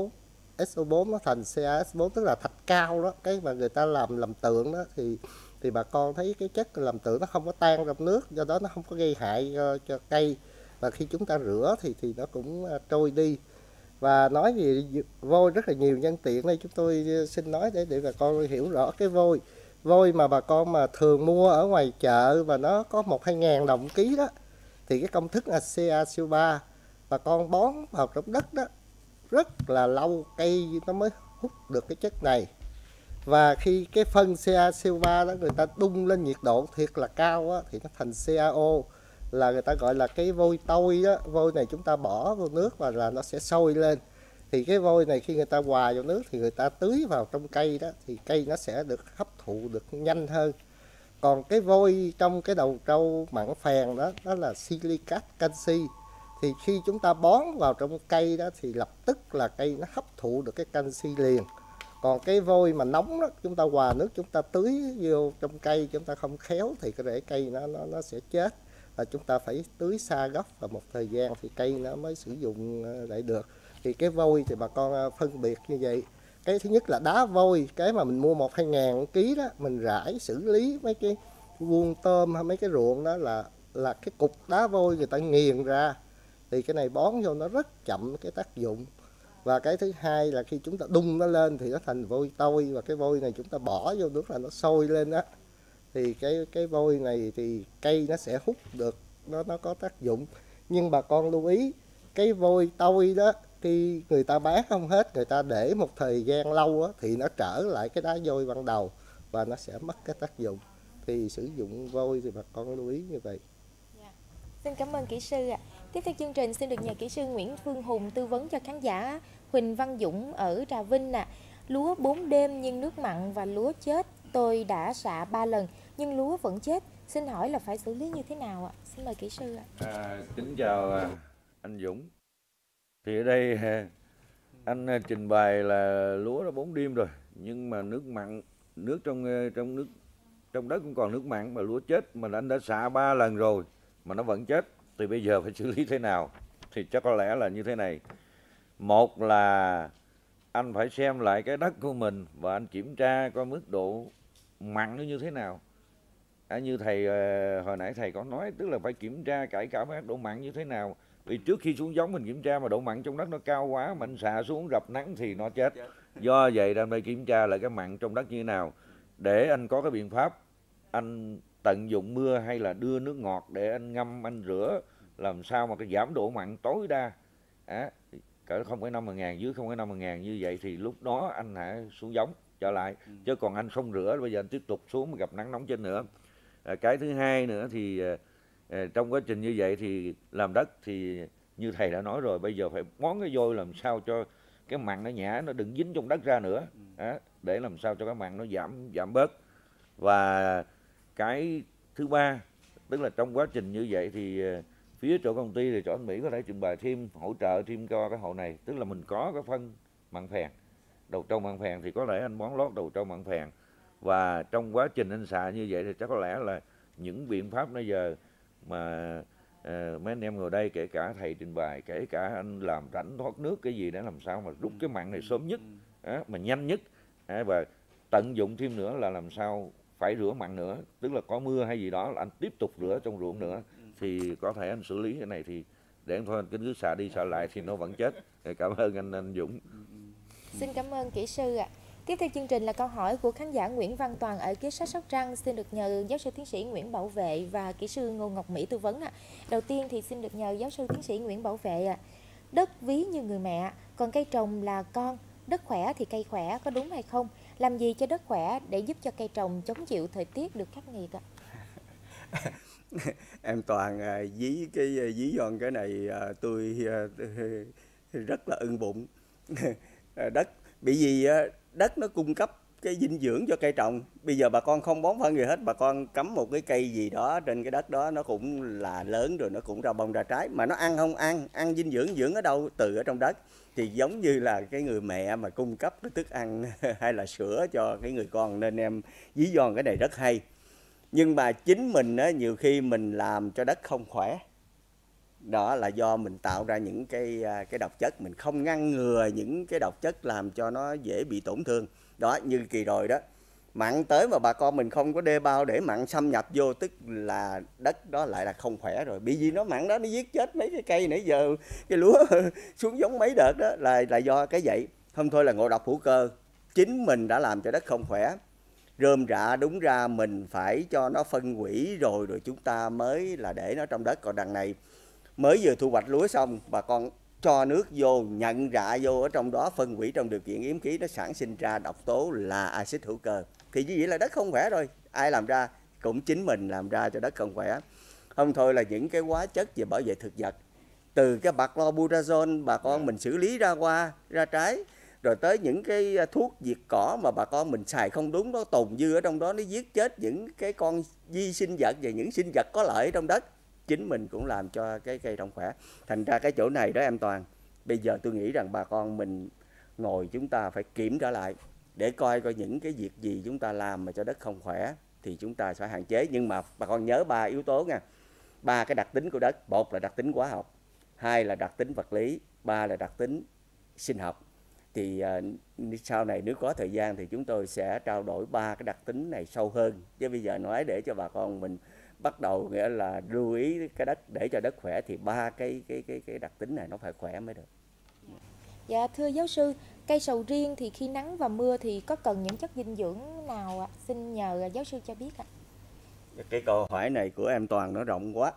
S O bốn nó thành C A S bốn, tức là thạch cao đó, cái mà người ta làm làm tượng đó, thì thì bà con thấy cái chất làm tượng nó không có tan trong nước, do đó nó không có gây hại cho, cho cây, và khi chúng ta rửa thì thì nó cũng trôi đi. Và nói về vôi rất là nhiều, nhân tiện đây chúng tôi xin nói để để bà con hiểu rõ cái vôi. Vôi mà bà con mà thường mua ở ngoài chợ và nó có một hai ngàn đồng ký đó, thì cái công thức là Ca siêu ba. Bà con bón vào trong đất đó rất là lâu cây nó mới hút được cái chất này. Và khi cái phân Ca siêu ba đó người ta đun lên nhiệt độ thiệt là cao á, thì nó thành xê a o, là người ta gọi là cái vôi tôi đó. Vôi này chúng ta bỏ vào nước và là nó sẽ sôi lên. Thì cái vôi này khi người ta hòa vào nước thì người ta tưới vào trong cây đó, thì cây nó sẽ được hấp thụ được nhanh hơn. Còn cái vôi trong cái đầu trâu mặn phèn đó, đó là silicat canxi. Thì khi chúng ta bón vào trong cây đó thì lập tức là cây nó hấp thụ được cái canxi liền. Còn cái vôi mà nóng đó, chúng ta hòa nước chúng ta tưới vô trong cây, chúng ta không khéo thì cái rễ cây nó nó nó sẽ chết, và chúng ta phải tưới xa gốc và một thời gian thì cây nó mới sử dụng lại được. Thì cái vôi thì bà con phân biệt như vậy. Cái thứ nhất là đá vôi, cái mà mình mua một hai ngàn ký đó, mình rải xử lý mấy cái vuông tôm hay mấy cái ruộng đó là là cái cục đá vôi người ta nghiền ra, thì cái này bón vô nó rất chậm cái tác dụng. Và cái thứ hai là khi chúng ta đun nó lên thì nó thành vôi tôi, và cái vôi này chúng ta bỏ vô nước là nó sôi lên đó, thì cái cái vôi này thì cây nó sẽ hút được, nó nó có tác dụng. Nhưng bà con lưu ý, cái vôi tôi đó khi người ta bán không hết, người ta để một thời gian lâu á, thì nó trở lại cái đá vôi ban đầu và nó sẽ mất cái tác dụng. Thì sử dụng vôi thì bà con lưu ý như vậy. Yeah. Xin cảm ơn kỹ sư ạ. Tiếp theo chương trình xin được nhờ kỹ sư Nguyễn Phương Hùng tư vấn cho khán giả Huỳnh Văn Dũng ở Trà Vinh nè. Lúa bốn đêm nhưng nước mặn và lúa chết, tôi đã xạ ba lần nhưng lúa vẫn chết. Xin hỏi là phải xử lý như thế nào ạ? Xin mời kỹ sư ạ. À, kính chào anh Dũng. Thì ở đây anh trình bày là lúa đã bốn đêm rồi, nhưng mà nước mặn, nước trong trong nước trong đất cũng còn nước mặn, mà lúa chết mà anh đã xạ ba lần rồi mà nó vẫn chết, thì bây giờ phải xử lý thế nào? Thì chắc có lẽ là như thế này. Một là anh phải xem lại cái đất của mình và anh kiểm tra coi mức độ mặn nó như thế nào. À, như thầy hồi nãy thầy có nói, tức là phải kiểm tra cải cả các độ mặn như thế nào. Vì trước khi xuống giống mình kiểm tra mà độ mặn trong đất nó cao quá, mình xạ xuống rập nắng thì nó chết. Do vậy anh phải kiểm tra lại cái mặn trong đất như thế nào để anh có cái biện pháp anh tận dụng mưa hay là đưa nước ngọt để anh ngâm, anh rửa làm sao mà cái giảm độ mặn tối đa. À, cỡ không phẩy năm phần ngàn, dưới không phẩy năm phần ngàn như vậy thì lúc đó anh hãy xuống giống trở lại. Ừ. Chứ còn anh không rửa bây giờ anh tiếp tục xuống mà gặp nắng nóng trên nữa. À, cái thứ hai nữa thì à, trong quá trình như vậy thì làm đất thì như thầy đã nói rồi, bây giờ phải bón cái vôi làm sao cho cái mặn nó nhả, nó đừng dính trong đất ra nữa. À, để làm sao cho cái mặn nó giảm giảm bớt. Và cái thứ ba, tức là trong quá trình như vậy thì phía chỗ công ty thì chỗ anh Mỹ có thể trình bày thêm, hỗ trợ thêm cho cái hộ này. Tức là mình có cái phân mặn phèn, đầu trâu mặn phèn thì có lẽ anh bón lót đầu trâu mặn phèn. Và trong quá trình anh xạ như vậy thì chắc có lẽ là những biện pháp bây giờ mà uh, mấy anh em ngồi đây, kể cả thầy trình bày, kể cả anh làm rãnh thoát nước cái gì để làm sao mà rút cái mặn này sớm nhất, uh, mà nhanh nhất. Uh, và tận dụng thêm nữa là làm sao phải rửa mặn nữa, tức là có mưa hay gì đó là anh tiếp tục rửa trong ruộng nữa, thì có thể anh xử lý cái này thì để anh thôi anh cứ xả đi xả lại thì nó vẫn chết. Cảm ơn anh anh Dũng. Xin cảm ơn kỹ sư ạ. Tiếp theo chương trình là câu hỏi của khán giả Nguyễn Văn Toàn ở Kế Sách Sóc Trăng, xin được nhờ giáo sư tiến sĩ Nguyễn Bảo Vệ và kỹ sư Ngô Ngọc Mỹ tư vấn ạ. Đầu tiên thì xin được nhờ giáo sư tiến sĩ Nguyễn Bảo Vệ ạ. Đất ví như người mẹ, còn cây trồng là con, đất khỏe thì cây khỏe, có đúng hay không? Làm gì cho đất khỏe để giúp cho cây trồng chống chịu thời tiết được khắc nghiệt ạ? Em Toàn à, dí cái dí dọn cái này à, tôi à, rất là ưng bụng. Đất bởi vì à, đất nó cung cấp cái dinh dưỡng cho cây trồng. Bây giờ bà con không bón phân gì hết, bà con cắm một cái cây gì đó trên cái đất đó, nó cũng là lớn rồi, nó cũng ra bông ra trái. Mà nó ăn không ăn, ăn dinh dưỡng dưỡng ở đâu? Từ ở trong đất. Thì giống như là cái người mẹ mà cung cấp cái thức ăn hay là sữa cho cái người con, nên em ví von cái này rất hay. Nhưng mà chính mình á, nhiều khi mình làm cho đất không khỏe. Đó là do mình tạo ra những cái cái độc chất, mình không ngăn ngừa những cái độc chất làm cho nó dễ bị tổn thương. Đó, như kỳ rồi đó, mặn tới mà bà con mình không có đê bao để mặn xâm nhập vô, tức là đất đó lại là không khỏe rồi. Bởi vì nó mặn đó nó giết chết mấy cái cây nãy giờ cái lúa xuống giống mấy đợt đó là là do cái vậy. Không thôi là ngộ độc hữu cơ. Chính mình đã làm cho đất không khỏe. Rơm rạ đúng ra mình phải cho nó phân hủy rồi rồi chúng ta mới là để nó trong đất. Còn đằng này mới vừa thu hoạch lúa xong, bà con cho nước vô, nhận rạ vô ở trong đó, phân hủy trong điều kiện yếm khí, nó sản sinh ra độc tố là axit hữu cơ. Thì như vậy là đất không khỏe rồi. Ai làm ra? Cũng chính mình làm ra cho đất không khỏe. Không thôi là những cái hóa chất về bảo vệ thực vật, từ cái bacloburazone bà con mình xử lý ra hoa, ra trái, rồi tới những cái thuốc diệt cỏ mà bà con mình xài không đúng, nó tồn dư ở trong đó, nó giết chết những cái con vi sinh vật và những sinh vật có lợi trong đất. Chính mình cũng làm cho cái cây trồng khỏe. Thành ra cái chỗ này đó em Toàn, bây giờ tôi nghĩ rằng bà con mình ngồi chúng ta phải kiểm trở lại để coi coi những cái việc gì chúng ta làm mà cho đất không khỏe thì chúng ta sẽ hạn chế. Nhưng mà bà con nhớ ba yếu tố nha, ba cái đặc tính của đất. Một là đặc tính hóa học, hai là đặc tính vật lý, ba là đặc tính sinh học. Thì uh, sau này nếu có thời gian thì chúng tôi sẽ trao đổi ba cái đặc tính này sâu hơn. Chứ bây giờ nói để cho bà con mình bắt đầu nghĩa là lưu ý cái đất để cho đất khỏe thì ba cái cái cái cái đặc tính này nó phải khỏe mới được. Dạ thưa giáo sư, cây sầu riêng thì khi nắng và mưa thì có cần những chất dinh dưỡng nào ạ? Xin nhờ giáo sư cho biết ạ. Cái câu hỏi này của em Toàn nó rộng quá.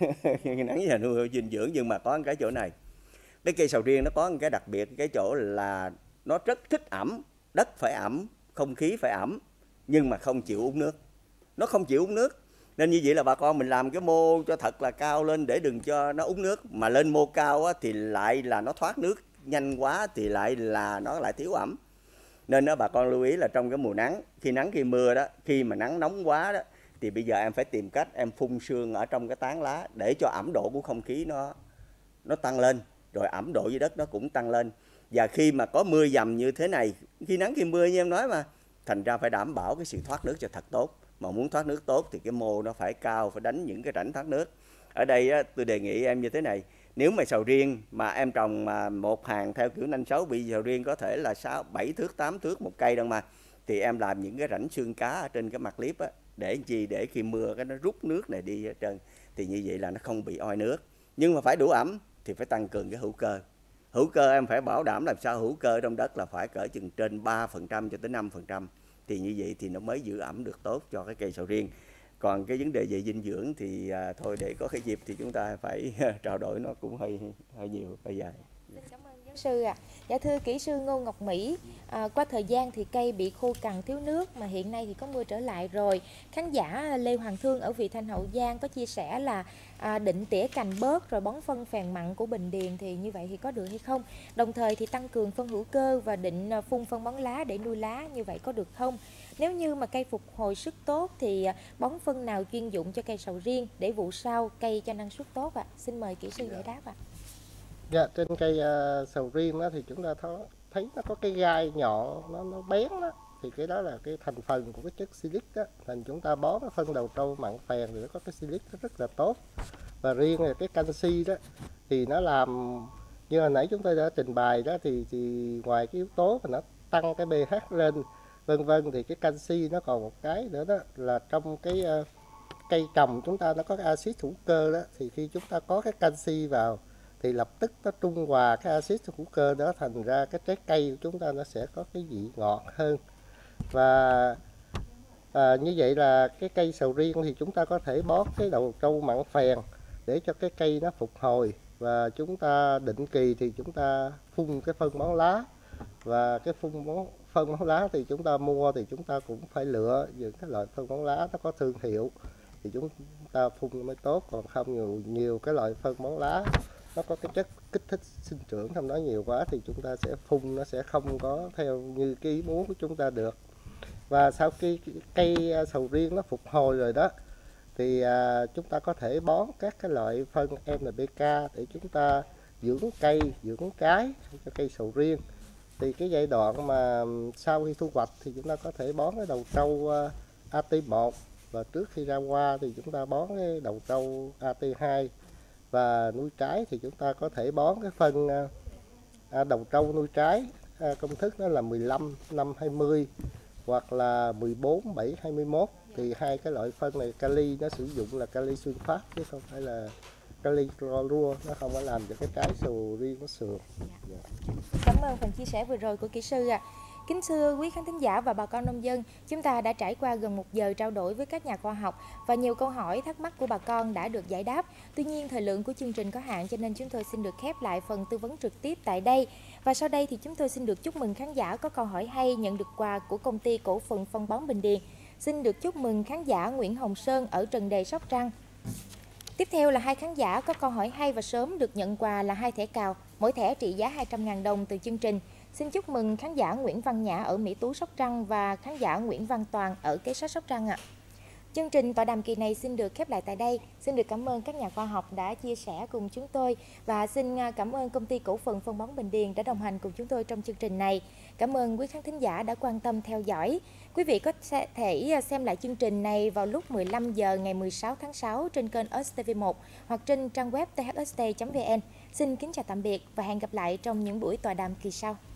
Nắng và mưa dinh dưỡng, nhưng mà có một cái chỗ này. Cái cây sầu riêng nó có một cái đặc biệt, cái chỗ là nó rất thích ẩm, đất phải ẩm, không khí phải ẩm, nhưng mà không chịu uống nước. Nó không chịu uống nước. Nên như vậy là bà con mình làm cái mô cho thật là cao lên để đừng cho nó uống nước. Mà lên mô cao á, thì lại là nó thoát nước nhanh quá thì lại là nó lại thiếu ẩm. Nên đó bà con lưu ý là trong cái mùa nắng, khi nắng khi mưa đó, khi mà nắng nóng quá đó, thì bây giờ em phải tìm cách em phun sương ở trong cái tán lá để cho ẩm độ của không khí nó nó tăng lên, rồi ẩm độ dưới đất nó cũng tăng lên. Và khi mà có mưa dầm như thế này, khi nắng khi mưa như em nói mà, thành ra phải đảm bảo cái sự thoát nước cho thật tốt. Mà muốn thoát nước tốt thì cái mô nó phải cao, phải đánh những cái rãnh thoát nước. Ở đây á, tôi đề nghị em như thế này, nếu mà sầu riêng mà em trồng mà một hàng theo kiểu nanh sáu bị sầu riêng có thể là sáu, bảy thước, tám thước một cây đâu mà, thì em làm những cái rãnh xương cá ở trên cái mặt clip á, để chi để khi mưa cái nó rút nước này đi hết trơn, thì như vậy là nó không bị oi nước. Nhưng mà phải đủ ẩm thì phải tăng cường cái hữu cơ. Hữu cơ em phải bảo đảm làm sao hữu cơ trong đất là phải cỡ chừng trên ba phần trăm cho tới năm phần trăm, thì như vậy thì nó mới giữ ẩm được tốt cho cái cây sầu riêng. Còn cái vấn đề về dinh dưỡng thì à, thôi để có cái dịp thì chúng ta phải trao đổi, nó cũng hơi hơi nhiều, hơi dài. Xin cảm ơn giáo sư ạ. À. Dạ thưa kỹ sư Ngô Ngọc Mỹ, à, qua thời gian thì cây bị khô cằn thiếu nước, mà hiện nay thì có mưa trở lại rồi. Khán giả Lê Hoàng Thương ở Vị Thanh Hậu Giang có chia sẻ là à, định tỉa cành bớt rồi bón phân phèn mặn của Bình Điền, thì như vậy thì có được hay không? Đồng thời thì tăng cường phân hữu cơ và định phun phân bón lá để nuôi lá, như vậy có được không? Nếu như mà cây phục hồi sức tốt thì bón phân nào chuyên dụng cho cây sầu riêng để vụ sau cây cho năng suất tốt ạ? À? Xin mời kỹ sư giải đáp ạ. À. Dạ, trên cây uh, sầu riêng đó thì chúng ta thấy nó có cái gai nhọn, nó nó bén đó, thì cái đó là cái thành phần của cái chất silic đó. Thành chúng ta bón cái phân đầu trâu mặn phèn thì nó có cái silic nó rất là tốt. Và riêng là cái canxi đó thì nó làm như hồi nãy chúng tôi đã trình bày đó, thì, thì ngoài cái yếu tố mà nó tăng cái pH lên vân vân, thì cái canxi nó còn một cái nữa đó là trong cái uh, cây trồng chúng ta nó có cái axit hữu cơ đó, thì khi chúng ta có cái canxi vào thì lập tức nó trung hòa cái axit hữu cơ đó, thành ra cái trái cây của chúng ta nó sẽ có cái vị ngọt hơn. Và à, như vậy là cái cây sầu riêng thì chúng ta có thể bón cái đầu trâu mặn phèn để cho cái cây nó phục hồi, và chúng ta định kỳ thì chúng ta phun cái phân bón lá. Và cái phun bón phân bón lá thì chúng ta mua thì chúng ta cũng phải lựa những cái loại phân bón lá nó có thương hiệu thì chúng ta phun mới tốt, còn không nhiều nhiều cái loại phân bón lá nó có cái chất kích thích sinh trưởng trong đó nhiều quá thì chúng ta sẽ phun nó sẽ không có theo như cái ý muốn của chúng ta được. Và sau khi cây sầu riêng nó phục hồi rồi đó thì à, chúng ta có thể bón các cái loại phân en pê ca để chúng ta dưỡng cây, dưỡng trái cho cây sầu riêng. Thì cái giai đoạn mà sau khi thu hoạch thì chúng ta có thể bón cái đầu trâu a tê một, và trước khi ra hoa thì chúng ta bón cái đầu trâu a tê hai. Và nuôi trái thì chúng ta có thể bón cái phân à, đầu trâu nuôi trái, à, công thức đó là mười lăm năm hai mươi hoặc là mười bốn bảy hai mươi mốt. Thì hai cái loại phân này kali nó sử dụng là kali sunfat chứ không phải là kali clorua, nó không có làm cho cái trái sầu riêng nó sườn. Dạ. Cảm ơn phần chia sẻ vừa rồi của kỹ sư ạ. À. Kính thưa quý khán thính giả và bà con nông dân, chúng ta đã trải qua gần một giờ trao đổi với các nhà khoa học và nhiều câu hỏi thắc mắc của bà con đã được giải đáp. Tuy nhiên, thời lượng của chương trình có hạn cho nên chúng tôi xin được khép lại phần tư vấn trực tiếp tại đây. Và sau đây thì chúng tôi xin được chúc mừng khán giả có câu hỏi hay nhận được quà của công ty cổ phần phân bón Bình Điền. Xin được chúc mừng khán giả Nguyễn Hồng Sơn ở Trần Đề, Sóc Trăng. Tiếp theo là hai khán giả có câu hỏi hay và sớm được nhận quà là hai thẻ cào, mỗi thẻ trị giá hai trăm nghìn đồng từ chương trình. Xin chúc mừng khán giả Nguyễn Văn Nhã ở Mỹ Tú, Sóc Trăng và khán giả Nguyễn Văn Toàn ở Kế Sách, Sóc Trăng ạ. À. Chương trình tọa đàm kỳ này xin được khép lại tại đây. Xin được cảm ơn các nhà khoa học đã chia sẻ cùng chúng tôi và xin cảm ơn Công ty Cổ phần Phân bón Bình Điền đã đồng hành cùng chúng tôi trong chương trình này. Cảm ơn quý khán thính giả đã quan tâm theo dõi. Quý vị có thể xem lại chương trình này vào lúc mười lăm giờ ngày mười sáu tháng sáu trên kênh ét tê vê một hoặc trên trang web t h s t chấm v n. Xin kính chào tạm biệt và hẹn gặp lại trong những buổi tọa đàm kỳ sau.